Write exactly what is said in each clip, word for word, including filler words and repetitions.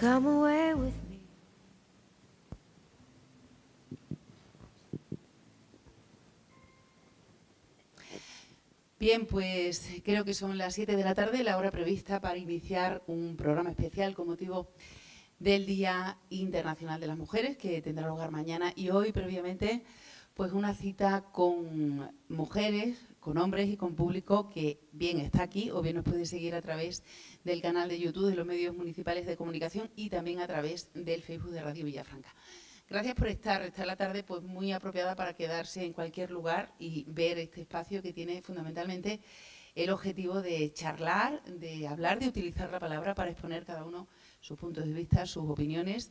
come away with me. Bien, pues creo que son las siete de la tarde, la hora prevista para iniciar un programa especial con motivo del Día Internacional de las Mujeres, que tendrá lugar mañana. Y hoy, previamente, pues una cita con mujeres, con hombres y con público que bien está aquí o bien nos puede seguir a través del canal de YouTube de los medios municipales de comunicación y también a través del Facebook de Radio Villafranca. Gracias por estar. Esta la tarde pues muy apropiada para quedarse en cualquier lugar y ver este espacio que tiene fundamentalmente el objetivo de charlar, de hablar, de utilizar la palabra para exponer cada uno sus puntos de vista, sus opiniones.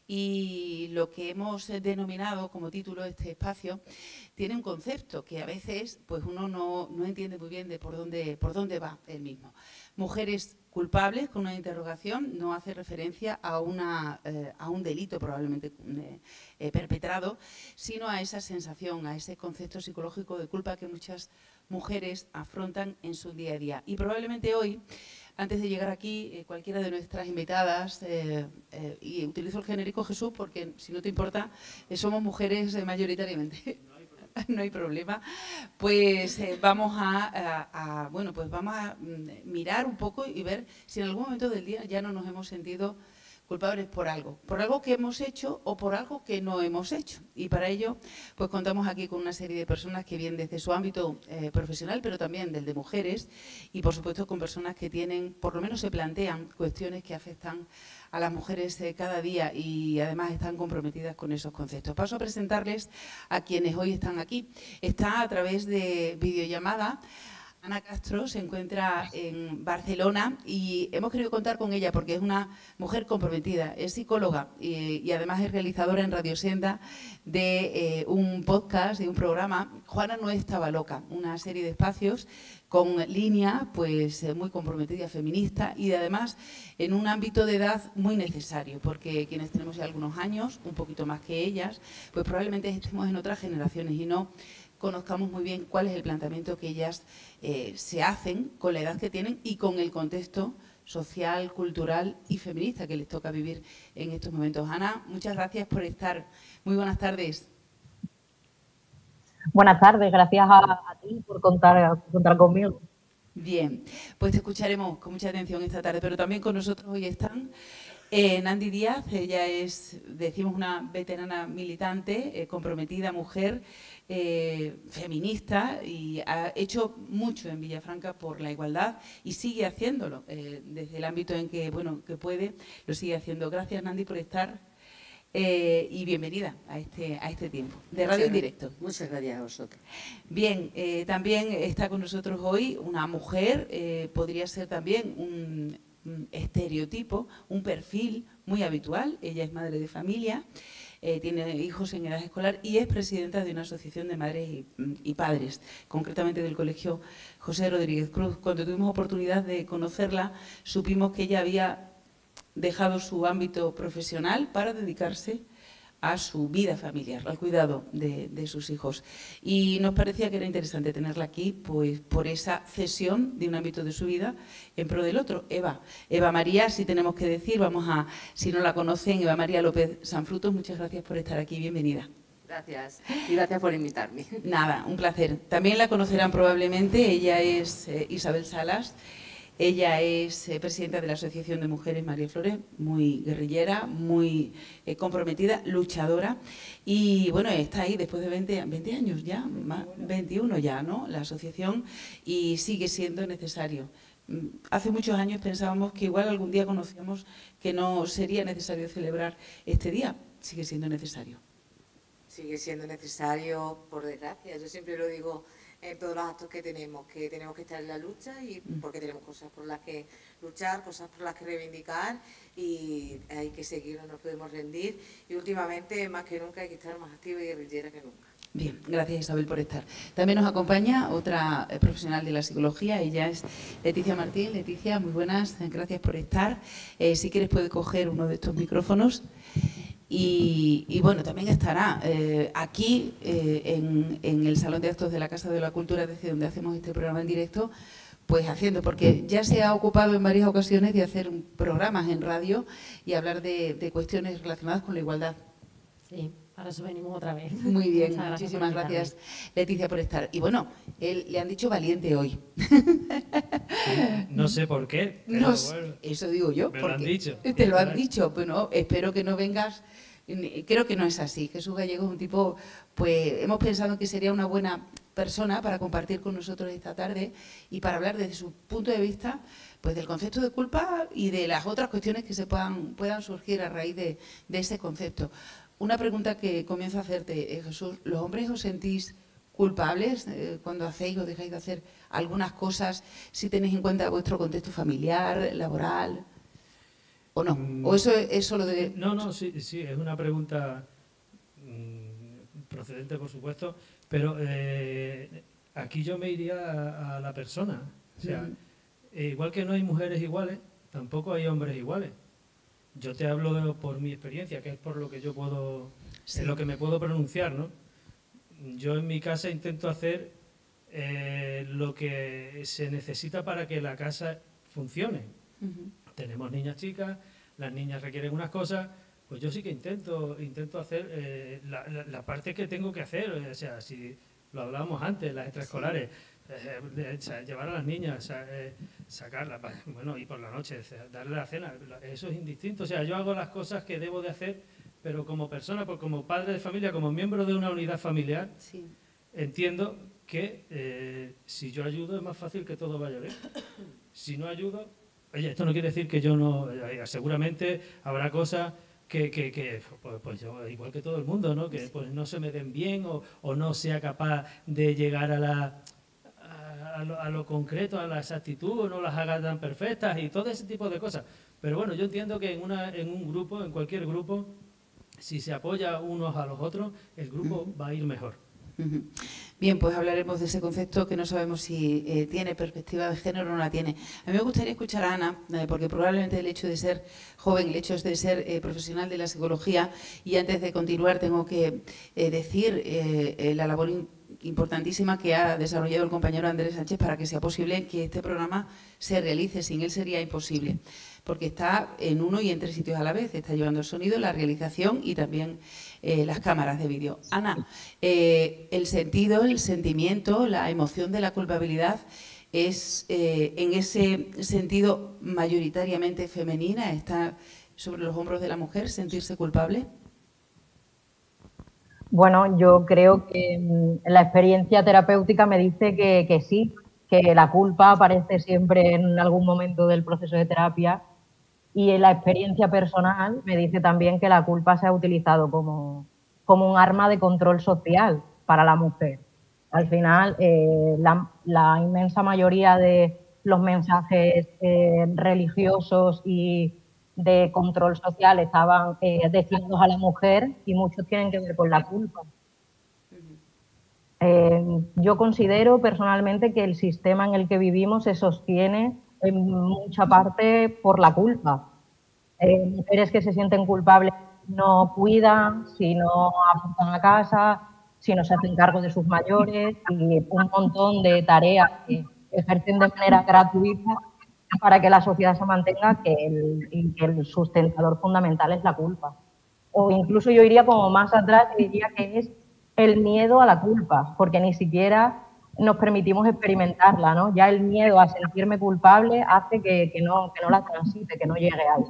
Y lo que hemos denominado como título este espacio tiene un concepto que a veces pues uno no, no entiende muy bien de por dónde, por dónde va el mismo. Mujeres culpables, con una interrogación, no hace referencia a, una, eh, a un delito probablemente eh, eh, perpetrado, sino a esa sensación, a ese concepto psicológico de culpa que muchas mujeres afrontan en su día a día. Y probablemente hoy, antes de llegar aquí, eh, cualquiera de nuestras invitadas, eh, eh, y utilizo el genérico Jesús porque, si no te importa, eh, somos mujeres eh, mayoritariamente. No hay problema, pues eh, vamos a, a, a, bueno, pues vamos a mm, mirar un poco y ver si en algún momento del día ya no nos hemos sentido culpables por algo, por algo que hemos hecho o por algo que no hemos hecho. Y para ello, pues contamos aquí con una serie de personas que vienen desde su ámbito eh, profesional, pero también del de mujeres, y por supuesto con personas que tienen, por lo menos se plantean cuestiones que afectan a las mujeres eh, cada día y además están comprometidas con esos conceptos. Paso a presentarles a quienes hoy están aquí. Está a través de videollamada Ana Castro, se encuentra en Barcelona y hemos querido contar con ella porque es una mujer comprometida, es psicóloga y, y además es realizadora en Radio Senda de eh, un podcast, de un programa, Juana no estaba loca, una serie de espacios con línea pues eh, muy comprometida, feminista y además en un ámbito de edad muy necesario, porque quienes tenemos ya algunos años, un poquito más que ellas, pues probablemente estemos en otras generaciones y no conozcamos muy bien cuál es el planteamiento que ellas eh, se hacen con la edad que tienen y con el contexto social, cultural y feminista que les toca vivir en estos momentos. Ana, muchas gracias por estar. Muy buenas tardes. Buenas tardes, gracias a, a ti por contar, por contar conmigo. Bien, pues te escucharemos con mucha atención esta tarde, pero también con nosotros hoy están eh, Nandi Díaz. Ella es, decimos, una veterana militante, eh, comprometida, mujer, eh, feminista y ha hecho mucho en Villafranca por la igualdad y sigue haciéndolo eh, desde el ámbito en que, bueno, que puede, lo sigue haciendo. Gracias, Nandi, por estar eh, y bienvenida a este, a este tiempo de Radio en Directo. Muchas gracias a vosotros. Bien, eh, también está con nosotros hoy una mujer, eh, podría ser también un, un estereotipo, un perfil muy habitual. Ella es madre de familia, eh, tiene hijos en edad escolar y es presidenta de una asociación de madres y, y padres, concretamente del Colegio José Rodríguez Cruz. Cuando tuvimos oportunidad de conocerla, supimos que ella había dejado su ámbito profesional para dedicarse a su vida familiar, al cuidado de, de sus hijos. Y nos parecía que era interesante tenerla aquí pues, por esa cesión de un ámbito de su vida en pro del otro. Eva, Eva María, si tenemos que decir, vamos a, si no la conocen, Eva María López Sanfrutos, muchas gracias por estar aquí, bienvenida. Gracias, y gracias por invitarme. Nada, un placer. También la conocerán probablemente, ella es eh, Isabel Salas. Ella es eh, presidenta de la Asociación de Mujeres María Flores, muy guerrillera, muy eh, comprometida, luchadora. Y bueno, está ahí después de veinte, veinte años ya, más, veintiuno ya, ¿no? La asociación, y sigue siendo necesario. Hace muchos años pensábamos que igual algún día conocíamos que no sería necesario celebrar este día. Sigue siendo necesario. Sigue siendo necesario, por desgracia. Yo siempre lo digo en todos los actos que tenemos, que tenemos que estar en la lucha y porque tenemos cosas por las que luchar, cosas por las que reivindicar y hay que seguir, no nos podemos rendir y últimamente más que nunca hay que estar más activa y guerrillera que nunca. Bien, gracias Isabel por estar. También nos acompaña otra profesional de la psicología, ella es Leticia Martín. Leticia, muy buenas, gracias por estar. Eh, si quieres puedes coger uno de estos micrófonos. Y, y bueno, también estará eh, aquí eh, en, en el Salón de Actos de la Casa de la Cultura, desde donde hacemos este programa en directo, pues haciendo, porque ya se ha ocupado en varias ocasiones de hacer programas en radio y hablar de, de cuestiones relacionadas con la igualdad. Sí, para eso venimos otra vez. Muy bien, Muchas gracias muchísimas por invitarme. gracias, Leticia, por estar. Y bueno, él, le han dicho valiente hoy. Sí, no sé por qué, pero No, bueno, eso digo yo. me lo han porque dicho. Te lo han dicho. Bueno, espero que no vengas. Creo que no es así. Jesús Gallego es un tipo, pues hemos pensado que sería una buena persona para compartir con nosotros esta tarde y para hablar desde su punto de vista, pues del concepto de culpa y de las otras cuestiones que se puedan, puedan surgir a raíz de, de ese concepto. Una pregunta que comienzo a hacerte, eh, Jesús. ¿Los hombres os sentís culpables eh, cuando hacéis o dejáis de hacer algunas cosas, si tenéis en cuenta vuestro contexto familiar, laboral, o no? Mm, ¿O eso es, es solo de...? No, no, sí, sí, es una pregunta mmm, procedente, por supuesto, pero eh, aquí yo me iría a, a la persona. O sea, Mm. eh, igual que no hay mujeres iguales, tampoco hay hombres iguales. Yo te hablo de- por mi experiencia, que es por lo que yo puedo, Sí. en lo que me puedo pronunciar, ¿no? Yo en mi casa intento hacer eh, lo que se necesita para que la casa funcione. Ujú. Tenemos niñas chicas, las niñas requieren unas cosas, pues yo sí que intento intento hacer eh, la, la- la parte que tengo que hacer. O sea, si lo hablábamos antes, las extraescolares, eh, de- o sea, llevar a las niñas, o sea, eh, sacarlas, pa- bueno, y por la noche, o sea, darle la cena, eso es indistinto. O sea, yo hago las cosas que debo de hacer, pero como persona, pues como padre de familia, como miembro de una unidad familiar, Sí. entiendo que eh, si yo ayudo es más fácil que todo vaya bien. Si no ayudo, oye, esto no quiere decir que yo no, eh, seguramente habrá cosas que, que, que, pues, pues yo, igual que todo el mundo, ¿no? Que pues no se me den bien o, o no sea capaz de llegar a la a, a lo, a lo concreto, a la exactitud, o no las haga tan perfectas y todo ese tipo de cosas. Pero bueno, yo entiendo que en, una, en un grupo, en cualquier grupo, si se apoya unos a los otros, el grupo va a ir mejor. Ujú. Bien, pues hablaremos de ese concepto que no sabemos si eh, tiene perspectiva de género o no la tiene. A mí me gustaría escuchar a Ana, eh, porque probablemente el hecho de ser joven, el hecho de ser eh, profesional de la psicología, y antes de continuar tengo que eh, decir eh, eh, la labor in- importantísima que ha desarrollado el compañero Andrés Sánchez para que sea posible que este programa se realice. Sin él sería imposible, porque está en uno y en tres sitios a la vez. Está llevando el sonido, la realización y también eh, las cámaras de vídeo. Ana, eh, el sentido, el sentimiento, la emoción de la culpabilidad es eh, en ese sentido mayoritariamente femenina, está sobre los hombros de la mujer, sentirse culpable. Bueno, yo creo que mm, la experiencia terapéutica me dice que, que sí, que la culpa aparece siempre en algún momento del proceso de terapia, y la experiencia personal me dice también que la culpa se ha utilizado como, como un arma de control social para la mujer. Al final, eh, la, la inmensa mayoría de los mensajes eh, religiosos y de control social estaban eh, destinados a la mujer, y muchos tienen que ver con la culpa. Eh, yo considero personalmente que el sistema en el que vivimos se sostiene en mucha parte por la culpa. Eh, mujeres que se sienten culpables no cuidan, si no aportan a casa, si no se hacen cargo de sus mayores, y un montón de tareas que ejercen de manera gratuita para que la sociedad se mantenga, que el, y que el sustentador fundamental es la culpa. O incluso yo iría como más atrás y diría que es el miedo a la culpa, porque ni siquiera nos permitimos experimentarla, ¿no? Ya el miedo a sentirme culpable hace que, que, no, que no la transite, que no llegue ahí.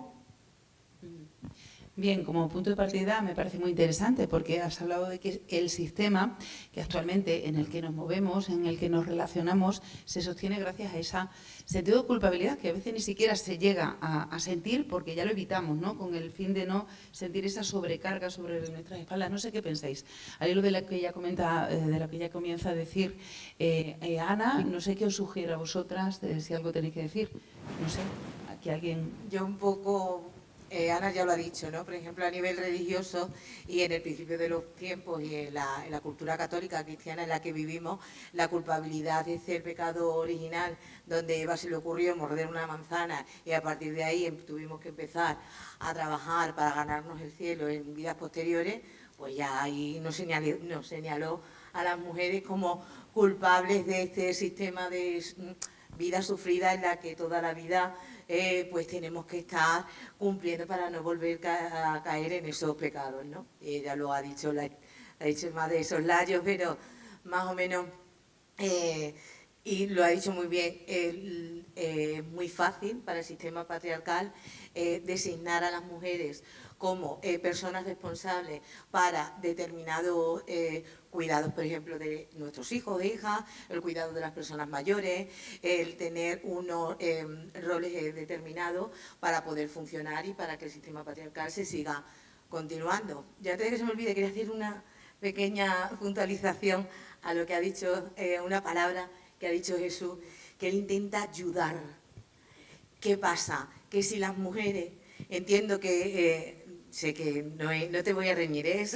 Bien, como punto de partida me parece muy interesante, porque has hablado de que el sistema que actualmente en el que nos movemos, en el que nos relacionamos, se sostiene gracias a ese sentido de culpabilidad que a veces ni siquiera se llega a, a sentir, porque ya lo evitamos, ¿no? Con el fin de no sentir esa sobrecarga sobre nuestras espaldas. No sé qué pensáis. Al hilo de la que ya comenta, eh, de la que ya comienza a decir eh, eh, Ana, no sé qué os sugiere a vosotras, eh, si algo tenéis que decir. No sé, aquí alguien. Yo un poco, eh, Ana ya lo ha dicho, ¿no? Por ejemplo, a nivel religioso y en el principio de los tiempos y en la, en la cultura católica cristiana en la que vivimos, la culpabilidad es el pecado original, donde Eva se le ocurrió morder una manzana y a partir de ahí tuvimos que empezar a trabajar para ganarnos el cielo en vidas posteriores, pues ya ahí nos señaló, nos señaló a las mujeres como culpables de este sistema de vida sufrida en la que toda la vida eh, pues tenemos que estar cumpliendo para no volver ca a caer en esos pecados, ¿no? Ella lo ha dicho, la, ha dicho más de esos layos, pero más o menos, eh, y lo ha dicho muy bien, es eh, muy fácil para el sistema patriarcal eh, designar a las mujeres como eh, personas responsables para determinados eh, cuidados, por ejemplo, de nuestros hijos e hijas, el cuidado de las personas mayores, el tener unos eh, roles eh, determinados para poder funcionar y para que el sistema patriarcal se siga continuando. Ya antes de que se me olvide, quería hacer una pequeña puntualización a lo que ha dicho, eh, una palabra que ha dicho Jesús, que Él intenta ayudar. ¿Qué pasa? Que si las mujeres, entiendo que... Eh, sé que no, he, no te voy a reñir, ¿eh?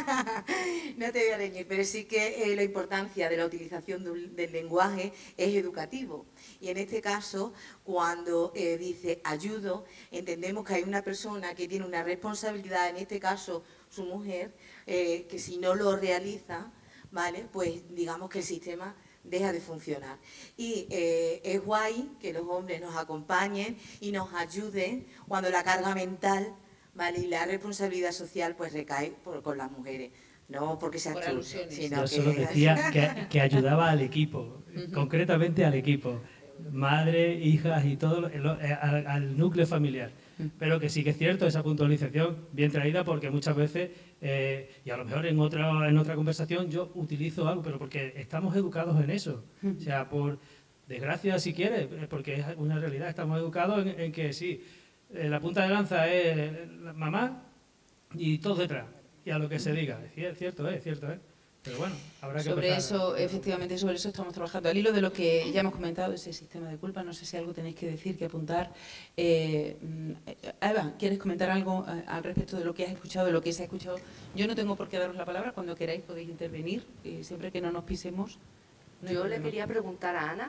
No te voy a reñir, pero sí que eh, la importancia de la utilización de un, del lenguaje es educativo. Y en este caso, cuando eh, dice ayudo, entendemos que hay una persona que tiene una responsabilidad, en este caso su mujer, eh, que si no lo realiza, ¿vale? Pues digamos que el sistema deja de funcionar. Y eh, es guay que los hombres nos acompañen y nos ayuden cuando la carga mental, ¿vale? Y la responsabilidad social pues recae por, con las mujeres, no porque seas tú, sino Yo que... solo decía que, que ayudaba al equipo, Uh-huh. concretamente al equipo, madre, hijas y todo, lo, lo, al, al núcleo familiar. Uh-huh. Pero que sí que es cierto, esa puntualización bien traída, porque muchas veces, eh, y a lo mejor en otra, en otra conversación, yo utilizo algo, pero porque estamos educados en eso. Uh-huh. O sea, por desgracia, si quieres, porque es una realidad, estamos educados en, en que sí, eh, la punta de lanza es la mamá y todos detrás, y a lo que se diga. Es cierto, es cierto, es. Pero bueno, habrá que Sobre empezar. eso, efectivamente, sobre eso estamos trabajando. Al hilo de lo que ya hemos comentado, ese sistema de culpa, no sé si algo tenéis que decir, que apuntar. Eh, Eva, ¿quieres comentar algo al respecto de lo que has escuchado, de lo que se ha escuchado? Yo no tengo por qué daros la palabra, cuando queráis podéis intervenir, y siempre que no nos pisemos. No Yo le quería preguntar a Ana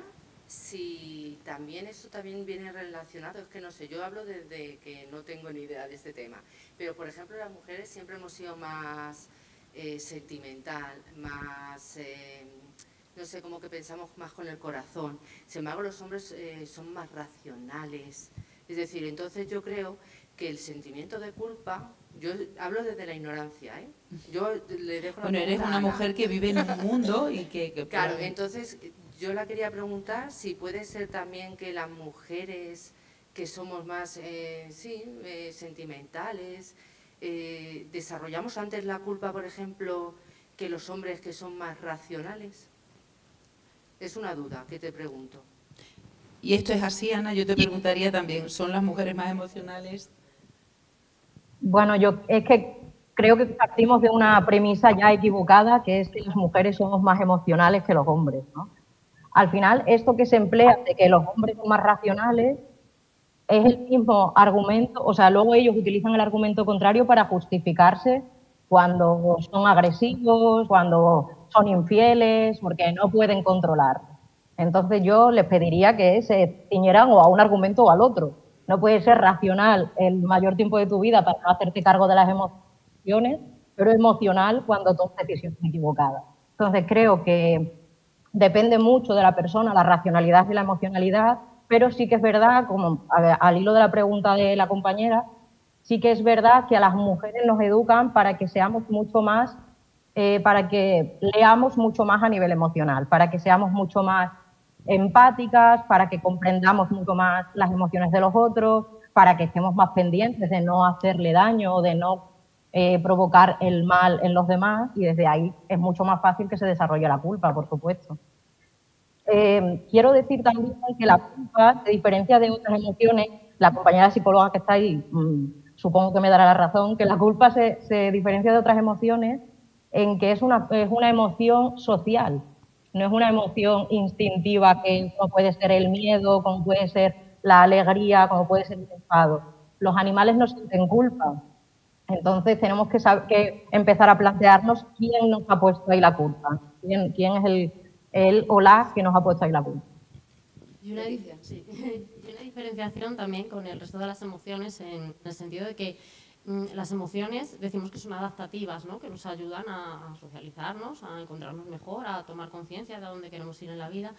si también eso también viene relacionado, es que no sé, yo hablo desde que no tengo ni idea de este tema, pero por ejemplo las mujeres siempre hemos sido más eh, sentimental, más, eh, no sé, como que pensamos más con el corazón, sin embargo los hombres eh, son más racionales, es decir, entonces yo creo que el sentimiento de culpa, yo hablo desde la ignorancia, ¿eh? Yo le dejo la Bueno, eres una mujer que vive en un mundo y que... que claro, entonces yo la quería preguntar si puede ser también que las mujeres que somos más, eh, sí, eh, sentimentales, eh, desarrollamos antes la culpa, por ejemplo, que los hombres que son más racionales. Es una duda que te pregunto. Y esto es así, Ana, yo te preguntaría también, ¿son las mujeres más emocionales? Bueno, yo es que creo que partimos de una premisa ya equivocada, que es que las mujeres somos más emocionales que los hombres, ¿no? Al final, esto que se emplea de que los hombres son más racionales es el mismo argumento, o sea, luego ellos utilizan el argumento contrario para justificarse cuando son agresivos, cuando son infieles, porque no pueden controlar. Entonces yo les pediría que se ciñeran o a un argumento o al otro. No puedes ser racional el mayor tiempo de tu vida para no hacerte cargo de las emociones, pero emocional cuando tomas decisiones equivocadas. Entonces creo que depende mucho de la persona, la racionalidad y la emocionalidad, pero sí que es verdad, como a ver, al hilo de la pregunta de la compañera, sí que es verdad que a las mujeres nos educan para que seamos mucho más, eh, para que leamos mucho más a nivel emocional, para que seamos mucho más empáticas, para que comprendamos mucho más las emociones de los otros, para que estemos más pendientes de no hacerle daño o de no eh, provocar el mal en los demás, y desde ahí es mucho más fácil que se desarrolle la culpa, por supuesto. Eh, quiero decir también que la culpa se diferencia de otras emociones. La compañera psicóloga que está ahí mmm, supongo que me dará la razón, que la culpa se, se diferencia de otras emociones en que es una, es una emoción social, no es una emoción instintiva que como puede ser el miedo, como puede ser la alegría, como puede ser el enfado. Los animales no sienten culpa, entonces tenemos que, saber, que empezar a plantearnos quién nos ha puesto ahí la culpa, quién, quién es el, el o la que nos ha puesto ahí la culpa. Y una, sí, y una diferenciación también con el resto de las emociones en el sentido de que mmm, las emociones decimos que son adaptativas, ¿no? Que nos ayudan a, a socializarnos, a encontrarnos mejor, a tomar conciencia de a dónde queremos ir en la vida.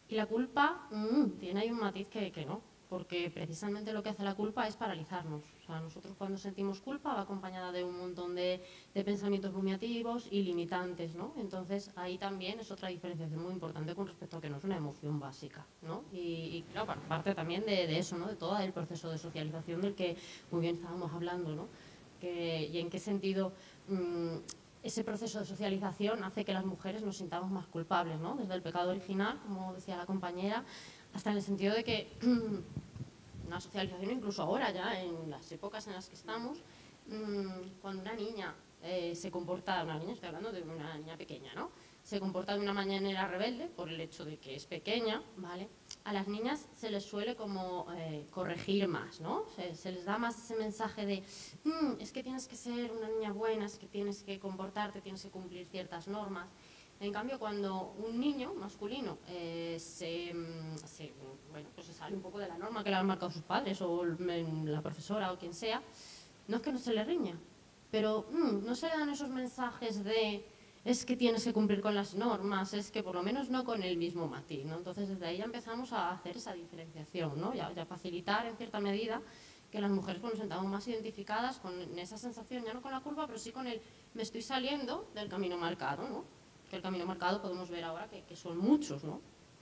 Y la culpa mmm, tiene ahí un matiz que, que no, porque precisamente lo que hace la culpa es paralizarnos. O sea, nosotros cuando sentimos culpa va acompañada de un montón de, de pensamientos rumiativos y limitantes, ¿no? Entonces ahí también es otra diferenciación muy importante con respecto a que no es una emoción básica, ¿no? Y, y claro, parte también de, de eso, ¿no? De todo el proceso de socialización del que muy bien estábamos hablando, ¿no? Que, y en qué sentido mmm, ese proceso de socialización hace que las mujeres nos sintamos más culpables, ¿no? Desde el pecado original, como decía la compañera, hasta en el sentido de que una socialización, incluso ahora ya, en las épocas en las que estamos, mmm, cuando una niña eh, se comporta, una niña, estoy hablando de una niña pequeña, ¿no? Se comporta de una manera rebelde por el hecho de que es pequeña, ¿vale? A las niñas se les suele como eh, corregir más, ¿no? Se, se les da más ese mensaje de mmm, es que tienes que ser una niña buena, es que tienes que comportarte, tienes que cumplir ciertas normas. En cambio, cuando un niño masculino eh, se, se, bueno, pues se sale un poco de la norma que le han marcado sus padres o la profesora o quien sea, no es que no se le riña, pero mmm, no se le dan esos mensajes de es que tienes que cumplir con las normas, es que por lo menos no con el mismo matiz, ¿no? Entonces desde ahí ya empezamos a hacer esa diferenciación, ¿no? Ya, ya facilitar en cierta medida que las mujeres pues, nos sentamos más identificadas con esa sensación, ya no con la culpa, pero sí con el me estoy saliendo del camino marcado, ¿no? Que el camino marcado podemos ver ahora que, que son muchos, ¿no?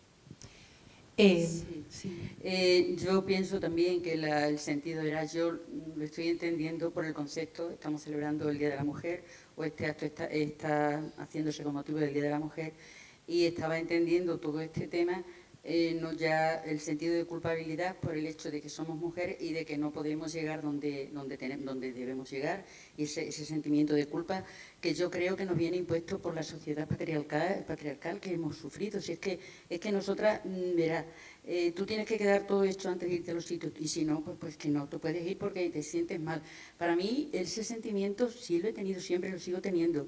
Eh, sí. Sí. Eh, yo pienso también que la, el sentido era, yo lo estoy entendiendo por el concepto, estamos celebrando el Día de la Mujer, o este acto está, está haciéndose con motivo del Día de la Mujer, y estaba entendiendo todo este tema, eh, no ya el sentido de culpabilidad por el hecho de que somos mujeres y de que no podemos llegar donde, donde, tenemos, donde debemos llegar, y ese, ese sentimiento de culpa que yo creo que nos viene impuesto por la sociedad patriarcal, patriarcal que hemos sufrido. Si es que, es que nosotras, verás, eh, tú tienes que quedar todo hecho antes de irte a los sitios, y si no, pues, pues que no, tú puedes ir porque te sientes mal. Para mí ese sentimiento sí lo he tenido siempre, lo sigo teniendo,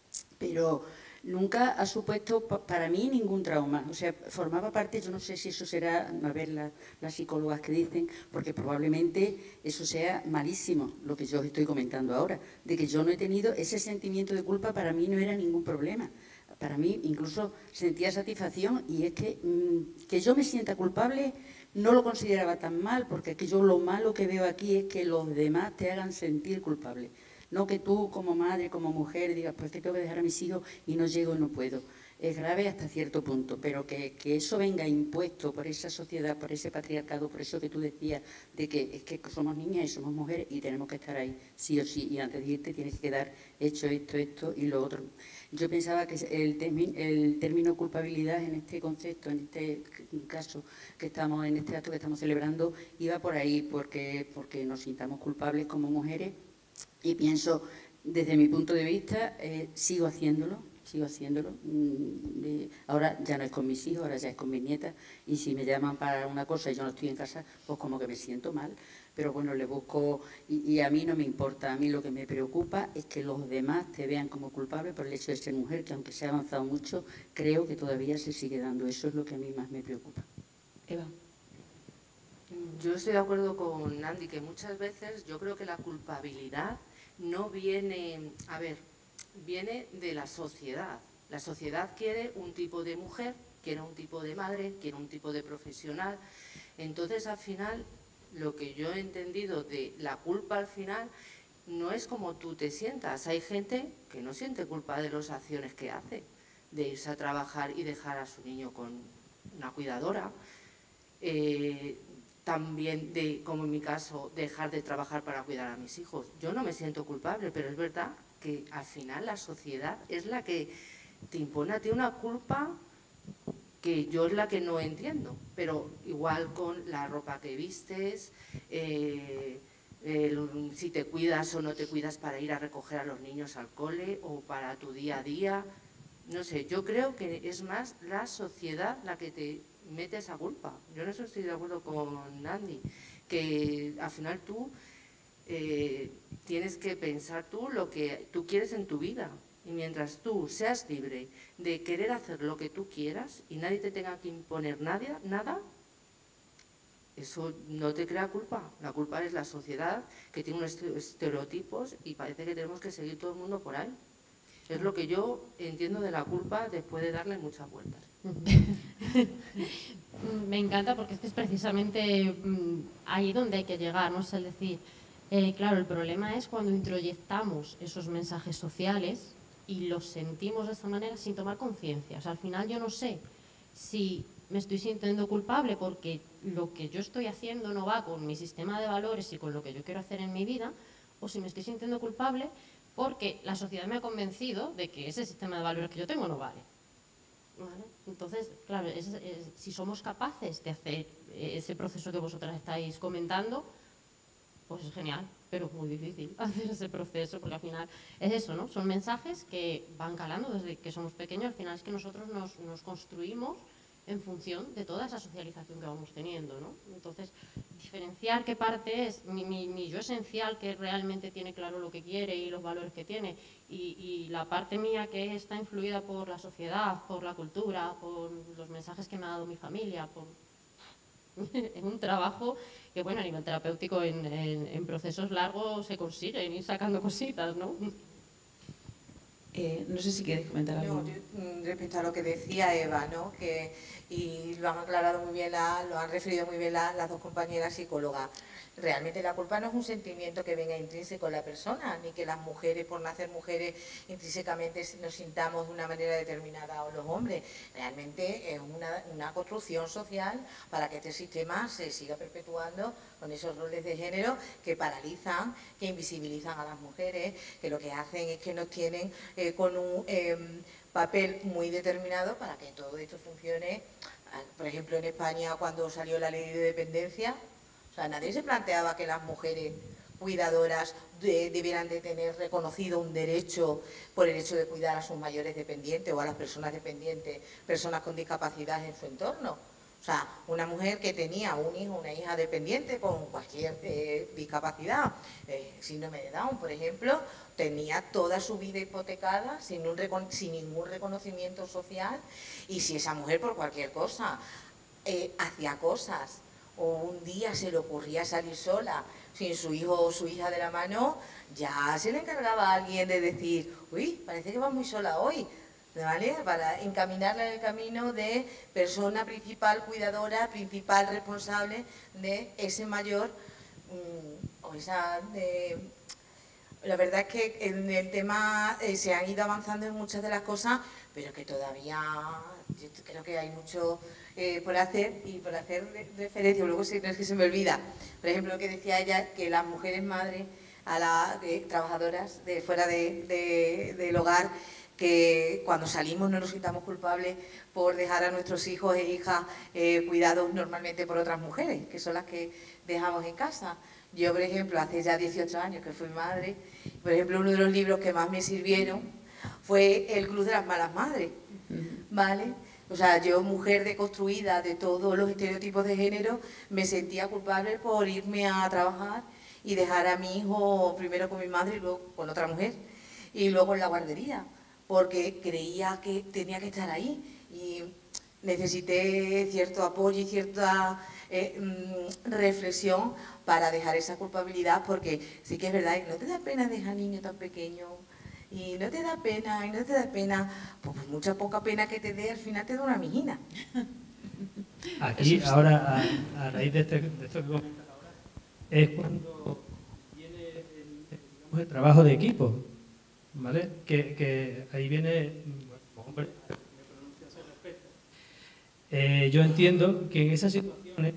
pero nunca ha supuesto para mí ningún trauma. O sea, formaba parte, yo no sé si eso será, a ver la, las psicólogas que dicen, porque probablemente eso sea malísimo, lo que yo estoy comentando ahora, de que yo no he tenido ese sentimiento de culpa, para mí no era ningún problema. Para mí incluso sentía satisfacción, y es que, mmm, que yo me sienta culpable no lo consideraba tan mal, porque es que yo lo malo que veo aquí es que los demás te hagan sentir culpable. No que tú como madre, como mujer, digas, pues que tengo que dejar a mis hijos y no llego, no puedo. Es grave hasta cierto punto, pero que, que eso venga impuesto por esa sociedad, por ese patriarcado, por eso que tú decías, de que es que somos niñas y somos mujeres y tenemos que estar ahí sí o sí, y antes de irte tienes que quedar hecho esto, esto y lo otro. Yo pensaba que el, termi, el término culpabilidad en este concepto, en este caso que estamos, en este acto que estamos celebrando, iba por ahí, porque, porque nos sintamos culpables como mujeres. Y pienso, desde mi punto de vista, eh, sigo haciéndolo, sigo haciéndolo. De, ahora ya no es con mis hijos, ahora ya es con mis nietas, y si me llaman para una cosa y yo no estoy en casa, pues como que me siento mal. Pero bueno, le busco, y, y a mí no me importa, a mí lo que me preocupa es que los demás te vean como culpable por el hecho de ser mujer, que aunque se ha avanzado mucho, creo que todavía se sigue dando. Eso es lo que a mí más me preocupa. Eva. Yo estoy de acuerdo con Andy, que muchas veces yo creo que la culpabilidad no viene, a ver, viene de la sociedad. La sociedad quiere un tipo de mujer, quiere un tipo de madre, quiere un tipo de profesional. Entonces, al final, lo que yo he entendido de la culpa al final no es como tú te sientas. Hay gente que no siente culpa de las acciones que hace, de irse a trabajar y dejar a su niño con una cuidadora. Eh, también de, como en mi caso, dejar de trabajar para cuidar a mis hijos. Yo no me siento culpable, pero es verdad que al final la sociedad es la que te impone a ti una culpa que yo es la que no entiendo, pero igual con la ropa que vistes, eh, el, si te cuidas o no te cuidas para ir a recoger a los niños al cole o para tu día a día, no sé, yo creo que es más la sociedad la que te mete esa culpa. Yo en eso estoy de acuerdo con Andy, que al final tú eh, tienes que pensar tú lo que tú quieres en tu vida, y mientras tú seas libre de querer hacer lo que tú quieras y nadie te tenga que imponer nada, nada, eso no te crea culpa. La culpa es la sociedad, que tiene unos estereotipos y parece que tenemos que seguir todo el mundo por ahí. Es lo que yo entiendo de la culpa después de darle muchas vueltas. Me encanta porque es que es precisamente mmm, ahí donde hay que llegar, ¿no? Es el decir, eh, claro, el problema es cuando introyectamos esos mensajes sociales y los sentimos de esta manera sin tomar conciencia. O sea, al final yo no sé si me estoy sintiendo culpable porque lo que yo estoy haciendo no va con mi sistema de valores y con lo que yo quiero hacer en mi vida, o si me estoy sintiendo culpable porque la sociedad me ha convencido de que ese sistema de valores que yo tengo no vale. ¿Vale? Entonces, claro, es, es, si somos capaces de hacer ese proceso que vosotras estáis comentando, pues es genial, pero es muy difícil hacer ese proceso, porque al final es eso, ¿no? Son mensajes que van calando desde que somos pequeños, al final es que nosotros nos, nos construimos en función de toda esa socialización que vamos teniendo, ¿no? Entonces, diferenciar qué parte es mi, mi, mi yo esencial, que realmente tiene claro lo que quiere y los valores que tiene, y, y la parte mía que está influida por la sociedad, por la cultura, por los mensajes que me ha dado mi familia, por... es un trabajo que, bueno, a nivel terapéutico en, en, en procesos largos se consiguen ir sacando cositas, ¿no? Eh, no sé si quieres comentar algo. No, yo, respecto a lo que decía Eva, ¿no? Que, y lo han aclarado muy bien, la, lo han referido muy bien la, las dos compañeras psicólogas. Realmente la culpa no es un sentimiento que venga intrínseco en la persona, ni que las mujeres, por nacer mujeres, intrínsecamente nos sintamos de una manera determinada o los hombres. Realmente es una, una construcción social para que este sistema se siga perpetuando con esos roles de género que paralizan, que invisibilizan a las mujeres, que lo que hacen es que nos tienen eh, con un eh, papel muy determinado para que todo esto funcione. Por ejemplo, en España, cuando salió la ley de dependencia, o sea, nadie se planteaba que las mujeres cuidadoras de, debieran de tener reconocido un derecho por el hecho de cuidar a sus mayores dependientes o a las personas dependientes, personas con discapacidad en su entorno. O sea, una mujer que tenía un hijo, una hija dependiente con cualquier eh, discapacidad, eh, síndrome de Down, por ejemplo, tenía toda su vida hipotecada sin, un sin ningún reconocimiento social, y si esa mujer por cualquier cosa eh, hacía cosas, o un día se le ocurría salir sola, sin su hijo o su hija de la mano, ya se le encargaba a alguien de decir, uy, parece que va muy sola hoy, ¿vale? Para encaminarla en el camino de persona principal, cuidadora, principal responsable de ese mayor, mmm, o esa... De, la verdad es que en el tema eh, se han ido avanzando en muchas de las cosas, pero que todavía yo creo que hay mucho eh, por hacer, y por hacer referencia, luego si no es que se me olvida, por ejemplo, lo que decía ella, que las mujeres madres, a las eh, trabajadoras de fuera de, de, del hogar, que cuando salimos no nos sintamos culpables por dejar a nuestros hijos e hijas eh, cuidados normalmente por otras mujeres, que son las que dejamos en casa. Yo, por ejemplo, hace ya dieciocho años que fui madre, por ejemplo, uno de los libros que más me sirvieron fue El Club de las Malas Madres, ¿vale? O sea, yo, mujer deconstruida de todos los estereotipos de género, me sentía culpable por irme a trabajar y dejar a mi hijo primero con mi madre y luego con otra mujer, y luego en la guardería, porque creía que tenía que estar ahí y necesité cierto apoyo y cierta eh, mmm, reflexión para dejar esa culpabilidad, porque sí que es verdad, no te da pena dejar a un niño tan pequeño, y no te da pena, y no te da pena, pues mucha poca pena que te dé, al final te da una mijina. Aquí, ahora, a, a raíz de, este, de esto que comentas ahora, es cuando viene el, digamos, el trabajo de equipo, ¿vale? Que, que ahí viene, bueno, hombre, me pronuncio al respecto. Eh, yo entiendo que en esas situaciones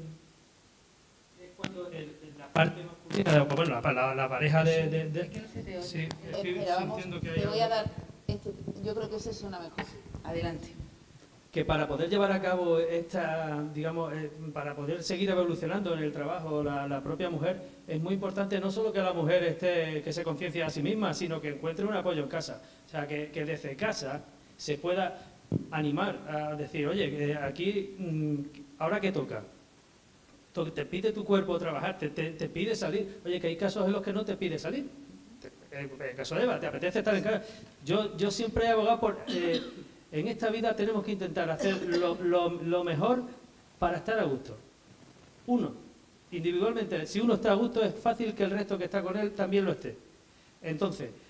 es cuando el, la parte masculina, bueno, la, la, la pareja de... de, de es que no se te oye. sí, estoy Espera, vamos, sintiendo que hay te voy a algo. dar, esto, yo creo que ese suena mejor. Adelante. Que para poder llevar a cabo esta, digamos, eh, para poder seguir evolucionando en el trabajo la, la propia mujer, es muy importante no solo que la mujer esté, que se conciencie a sí misma, sino que encuentre un apoyo en casa. O sea, que, que desde casa se pueda animar a decir, oye, que aquí, ¿ahora qué toca? Te pide tu cuerpo trabajar, te, te, te pide salir. Oye, que hay casos en los que no te pide salir. En el caso de Eva, ¿te apetece estar en casa? Yo, yo siempre he abogado por... Eh, en esta vida tenemos que intentar hacer lo, lo, lo mejor para estar a gusto. Uno, individualmente, si uno está a gusto, es fácil que el resto que está con él también lo esté. Entonces,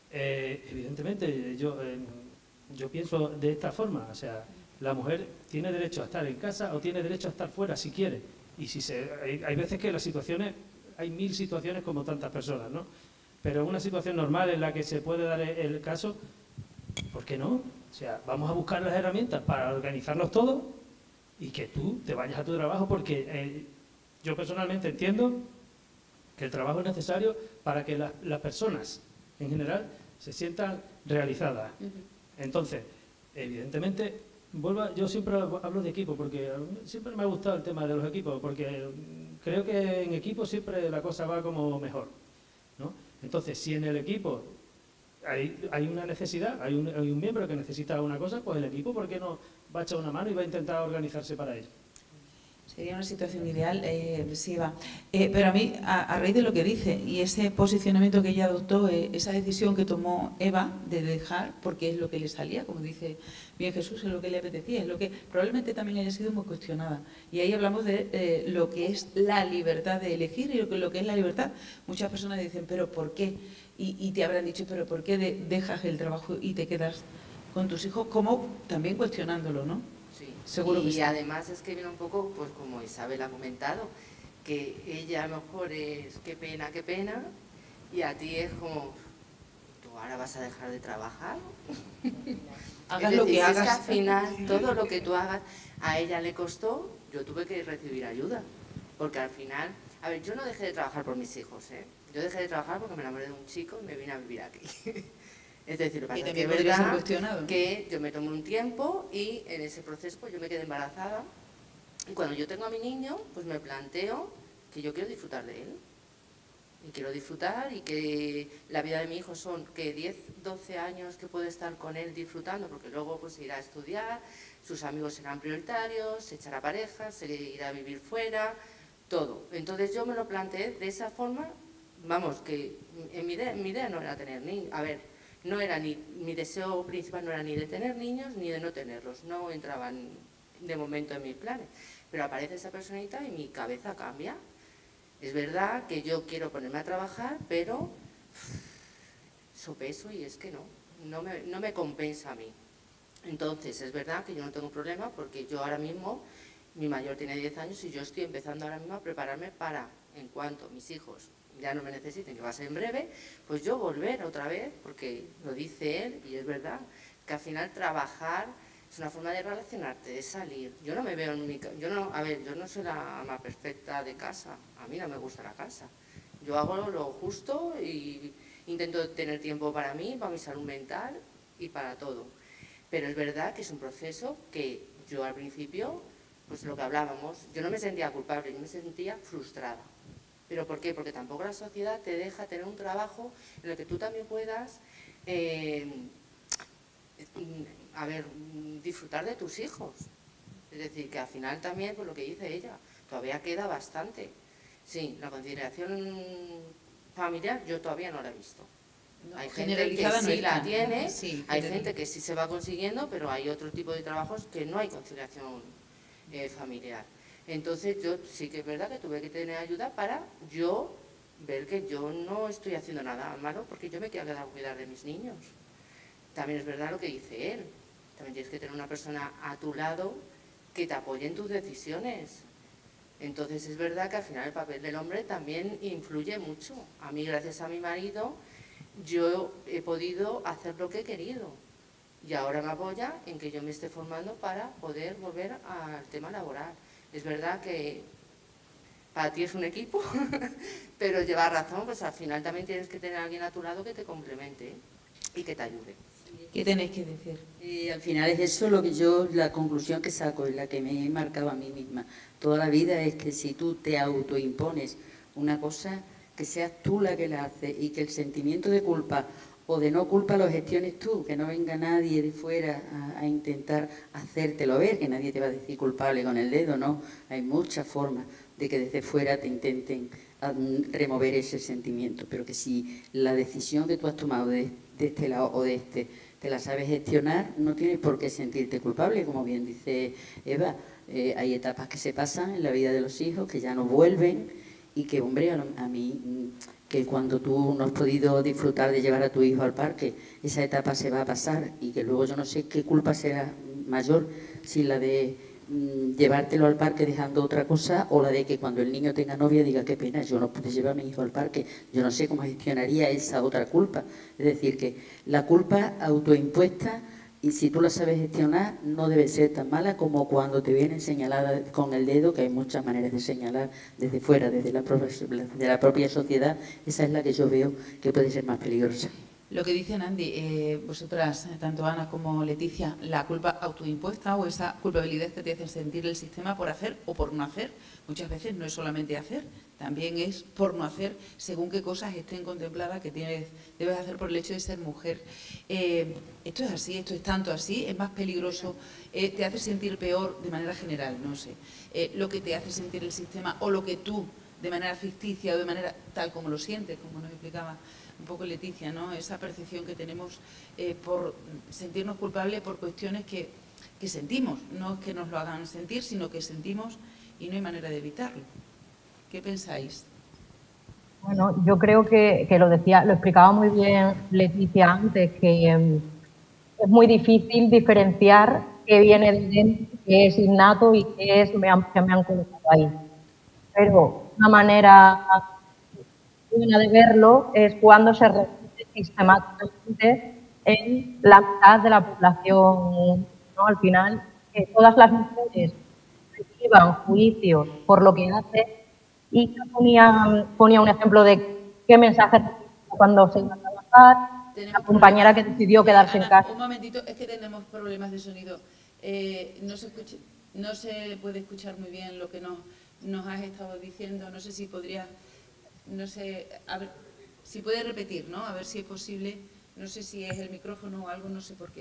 Eh, evidentemente, yo, eh, yo pienso de esta forma, o sea, la mujer tiene derecho a estar en casa o tiene derecho a estar fuera si quiere. Y si se, hay, hay veces que las situaciones, hay mil situaciones como tantas personas, ¿no? Pero una situación normal en la que se puede dar el, el caso, ¿por qué no? O sea, vamos a buscar las herramientas para organizarnos todos y que tú te vayas a tu trabajo, porque eh, yo personalmente entiendo que el trabajo es necesario para que la, las personas en general se sientan realizadas. Entonces, evidentemente, vuelvo a, yo siempre hablo de equipo, porque siempre me ha gustado el tema de los equipos, porque creo que en equipo siempre la cosa va como mejor, ¿no? Entonces, si en el equipo hay, hay una necesidad, hay un, hay un miembro que necesita una cosa, pues el equipo, ¿por qué no va a echar una mano y va a intentar organizarse para ello? Sería una situación ideal, eh, sí, va. Eh, pero a mí, a, a raíz de lo que dice y ese posicionamiento que ella adoptó, eh, esa decisión que tomó Eva de dejar, porque es lo que le salía, como dice bien Jesús, es lo que le apetecía, es lo que probablemente también haya sido muy cuestionada. Y ahí hablamos de eh, lo que es la libertad de elegir y lo que, lo que es la libertad. Muchas personas dicen, ¿pero por qué? Y, y te habrán dicho, ¿pero por qué de, dejas el trabajo y te quedas con tus hijos? Como también cuestionándolo, ¿no? Sí, seguro y que sí. además es que viene un poco, pues como Isabel ha comentado, que ella a lo mejor es qué pena, qué pena, y a ti es como, ¿tú ahora vas a dejar de trabajar? Hagas es lo decir, que es hagas. que al final todo lo que tú hagas, a ella le costó, yo tuve que recibir ayuda, porque al final, a ver, yo no dejé de trabajar por mis hijos, ¿eh? Yo dejé de trabajar porque me enamoré de un chico y me vine a vivir aquí. Es decir, lo que pasa es que es verdad que yo me tomé un tiempo y en ese proceso pues yo me quedé embarazada y cuando yo tengo a mi niño pues me planteo que yo quiero disfrutar de él y quiero disfrutar y que la vida de mi hijo son que diez, doce años que puede estar con él disfrutando porque luego pues irá a estudiar, sus amigos serán prioritarios, se echará pareja, se irá a vivir fuera, todo. Entonces yo me lo planteé de esa forma, vamos, que en mi idea, mi idea no era tener niños, a ver, no era ni, mi deseo principal no era ni de tener niños ni de no tenerlos, no entraban de momento en mis planes, pero aparece esa personita y mi cabeza cambia. Es verdad que yo quiero ponerme a trabajar, pero sopeso y es que no, no me, no me compensa a mí. Entonces es verdad que yo no tengo problema porque yo ahora mismo, mi mayor tiene diez años y yo estoy empezando ahora mismo a prepararme para, en cuanto mis hijos ya no me necesiten, que va a ser en breve, pues yo volver otra vez, porque lo dice él, y es verdad, que al final trabajar es una forma de relacionarte, de salir. Yo no me veo en mi casa, yo no, a ver, yo no soy la ama perfecta de casa, a mí no me gusta la casa. Yo hago lo justo y intento tener tiempo para mí, para mi salud mental y para todo. Pero es verdad que es un proceso que yo al principio, pues lo que hablábamos, yo no me sentía culpable, yo me sentía frustrada. ¿Pero por qué? Porque tampoco la sociedad te deja tener un trabajo en el que tú también puedas, eh, a ver, disfrutar de tus hijos. Es decir, que al final también, por lo que dice ella, todavía queda bastante. Sí, la conciliación familiar yo todavía no la he visto. No, hay gente que no sí está. la tiene, sí, hay gente que sí se va consiguiendo, pero hay otro tipo de trabajos que no hay conciliación eh, familiar. Entonces yo sí que es verdad que tuve que tener ayuda para yo ver que yo no estoy haciendo nada malo porque yo me quiero quedar a cuidar de mis niños. También es verdad lo que dice él, también tienes que tener una persona a tu lado que te apoye en tus decisiones. Entonces es verdad que al final el papel del hombre también influye mucho. A mí, gracias a mi marido, yo he podido hacer lo que he querido y ahora me apoya en que yo me esté formando para poder volver al tema laboral. Es verdad que para ti es un equipo, pero lleva razón, pues al final también tienes que tener a alguien a tu lado que te complemente y que te ayude. ¿Qué tenéis que decir? Y al final es eso lo que yo, la conclusión que saco, es la que me he marcado a mí misma. Toda la vida es que si tú te autoimpones una cosa, que seas tú la que la hace y que el sentimiento de culpa o de no culpa lo gestiones tú, que no venga nadie de fuera a, a intentar hacértelo ver, que nadie te va a decir culpable con el dedo, ¿no? Hay muchas formas de que desde fuera te intenten um, remover ese sentimiento, pero que si la decisión que tú has tomado de, de este lado o de este te la sabes gestionar, no tienes por qué sentirte culpable, como bien dice Eva. Eh, hay etapas que se pasan en la vida de los hijos que ya no vuelven y que, hombre, a, a mí que cuando tú no has podido disfrutar de llevar a tu hijo al parque, esa etapa se va a pasar y que luego yo no sé qué culpa será mayor, si la de mmm, llevártelo al parque dejando otra cosa o la de que cuando el niño tenga novia diga qué pena, yo no pude llevar a mi hijo al parque. Yo no sé cómo gestionaría esa otra culpa. Es decir, que la culpa autoimpuesta, y si tú la sabes gestionar, no debe ser tan mala como cuando te vienen señalada con el dedo, que hay muchas maneras de señalar desde fuera, desde la propia, de la propia sociedad. Esa es la que yo veo que puede ser más peligrosa. Lo que dice Nandi, eh, vosotras, tanto Ana como Leticia, la culpa autoimpuesta o esa culpabilidad que te hace sentir el sistema por hacer o por no hacer, muchas veces no es solamente hacer, también es por no hacer según qué cosas estén contempladas que tienes, debes hacer por el hecho de ser mujer. Eh, esto es así, esto es tanto así, es más peligroso, eh, te hace sentir peor de manera general, no sé, eh, lo que te hace sentir el sistema o lo que tú, de manera ficticia o de manera tal como lo sientes, como nos explicaba un poco Leticia, ¿no? Esa percepción que tenemos eh, por sentirnos culpables por cuestiones que, que sentimos, no es que nos lo hagan sentir, sino que sentimos y no hay manera de evitarlo. ¿Qué pensáis? Bueno, yo creo que, que lo decía, lo explicaba muy bien Leticia antes, que um, es muy difícil diferenciar qué viene de dentro, qué es innato y qué es me han, que me han colocado ahí. Pero una manera buena de verlo es cuando se repite sistemáticamente en la mitad de la población, ¿no? Al final, que todas las mujeres reciban juicios por lo que hacen, y ponía, ponía un ejemplo de qué mensaje cuando se iba a trabajar, la compañera que decidió quedarse Ana, en casa. Un momentito, es que tenemos problemas de sonido. Eh, no, se escucha, no se puede escuchar muy bien lo que nos, nos has estado diciendo. No sé si podría, no sé, a ver, si puede repetir, ¿no? A ver si es posible. No sé si es el micrófono o algo, no sé por qué.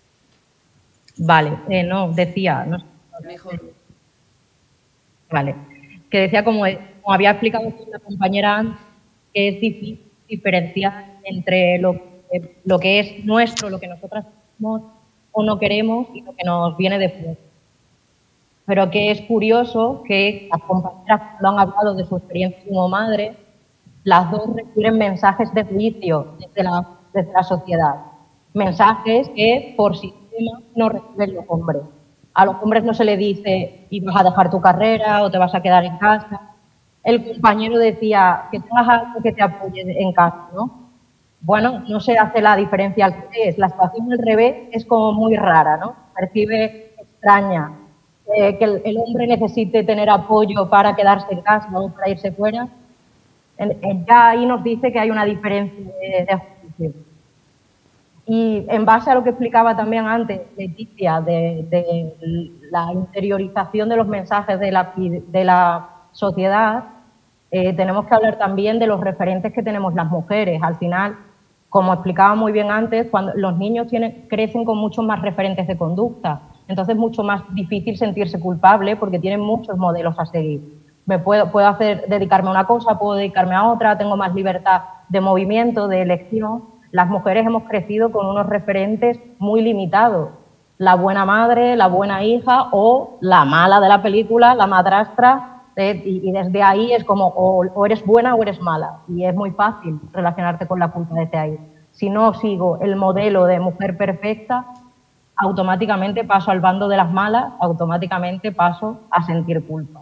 Vale, eh, no, decía... No, Mejor. Vale, que decía como, como había explicado la compañera antes, que es difícil diferenciar entre lo, eh, lo que es nuestro, lo que nosotras queremos o no queremos y lo que nos viene de fuera. Pero que es curioso que las compañeras cuando han hablado de su experiencia como madre, las dos reciben mensajes de juicio desde la, desde la sociedad. Mensajes que por sistema no reciben los hombres. A los hombres no se les dice y vas a dejar tu carrera o te vas a quedar en casa. El compañero decía que tengas algo que te apoye en casa, ¿no? Bueno, no se hace la diferencia al revés. La situación al revés es como muy rara, ¿no? Percibe extraña. Eh, que el, el hombre necesite tener apoyo para quedarse en casa o para irse fuera. En, en, ya ahí nos dice que hay una diferencia de, de juicio. Y en base a lo que explicaba también antes Leticia, de, de la interiorización de los mensajes de la, de la sociedad, eh, tenemos que hablar también de los referentes que tenemos las mujeres. Al final, como explicaba muy bien antes, cuando los niños tienen, crecen con muchos más referentes de conducta, entonces es mucho más difícil sentirse culpable porque tienen muchos modelos a seguir. Me puedo, puedo hacer, dedicarme a una cosa, puedo dedicarme a otra, tengo más libertad de movimiento, de elección. Las mujeres hemos crecido con unos referentes muy limitados. La buena madre, la buena hija o la mala de la película, la madrastra. Eh, y, y desde ahí es como o, o eres buena o eres mala. Y es muy fácil relacionarte con la culpa desde ahí. Si no sigo el modelo de mujer perfecta, automáticamente paso al bando de las malas, automáticamente paso a sentir culpa.